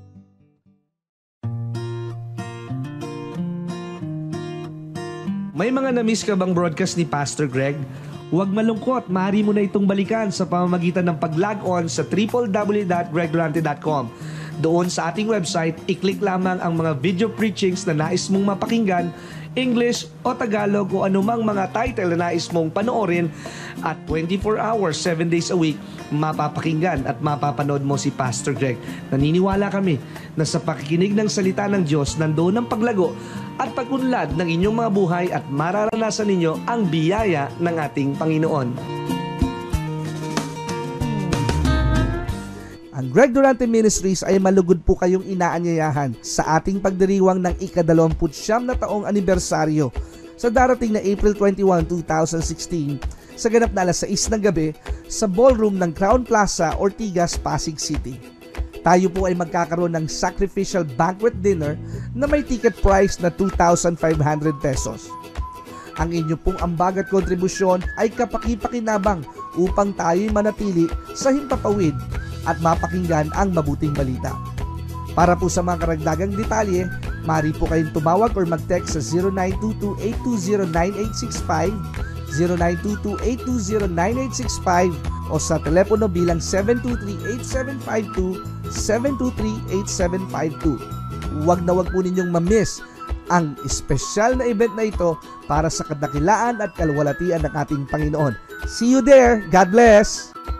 May mga na-miss ka bang broadcast ni Pastor Greg? Huwag malungkot, maaari mo na itong balikan sa pamamagitan ng pag-log on sa www.gregdurante.com. Doon sa ating website, i-click lamang ang mga video preachings na nais mong mapakinggan, English o Tagalog o anumang mga title na nais mong panoorin at 24 hours, 7 days a week, mapapakinggan at mapapanood mo si Pastor Greg. Naniniwala kami na sa pakikinig ng salita ng Diyos, nandoon ang paglago at pag-unlad ng inyong mga buhay at mararanasan ninyo ang biyaya ng ating Panginoon. Ang Greg Durante Ministries ay malugod po kayong inaanyayahan sa ating pagdiriwang ng ika-29 na taong anibersaryo sa darating na April 21, 2016 sa ganap na alas 6 ng gabi sa ballroom ng Crown Plaza, Ortigas, Pasig City. Tayo po ay magkakaroon ng sacrificial banquet dinner na may ticket price na 2,500 pesos. Ang inyo pong ambag at kontribusyon ay kapaki-pakinabang upang tayo'y manatili sa himpapawid at mapakinggan ang mabuting balita. Para po sa mga karagdagang detalye, maaari po kayong tumawag or mag-text sa 0922-820-9865, 0922-820-9865 o sa telepono bilang 723-8752, 723-8752. Huwag na huwag po ninyong ma-miss ang espesyal na event na ito para sa kadakilaan at kalwalatian ng ating Panginoon. See you there! God bless!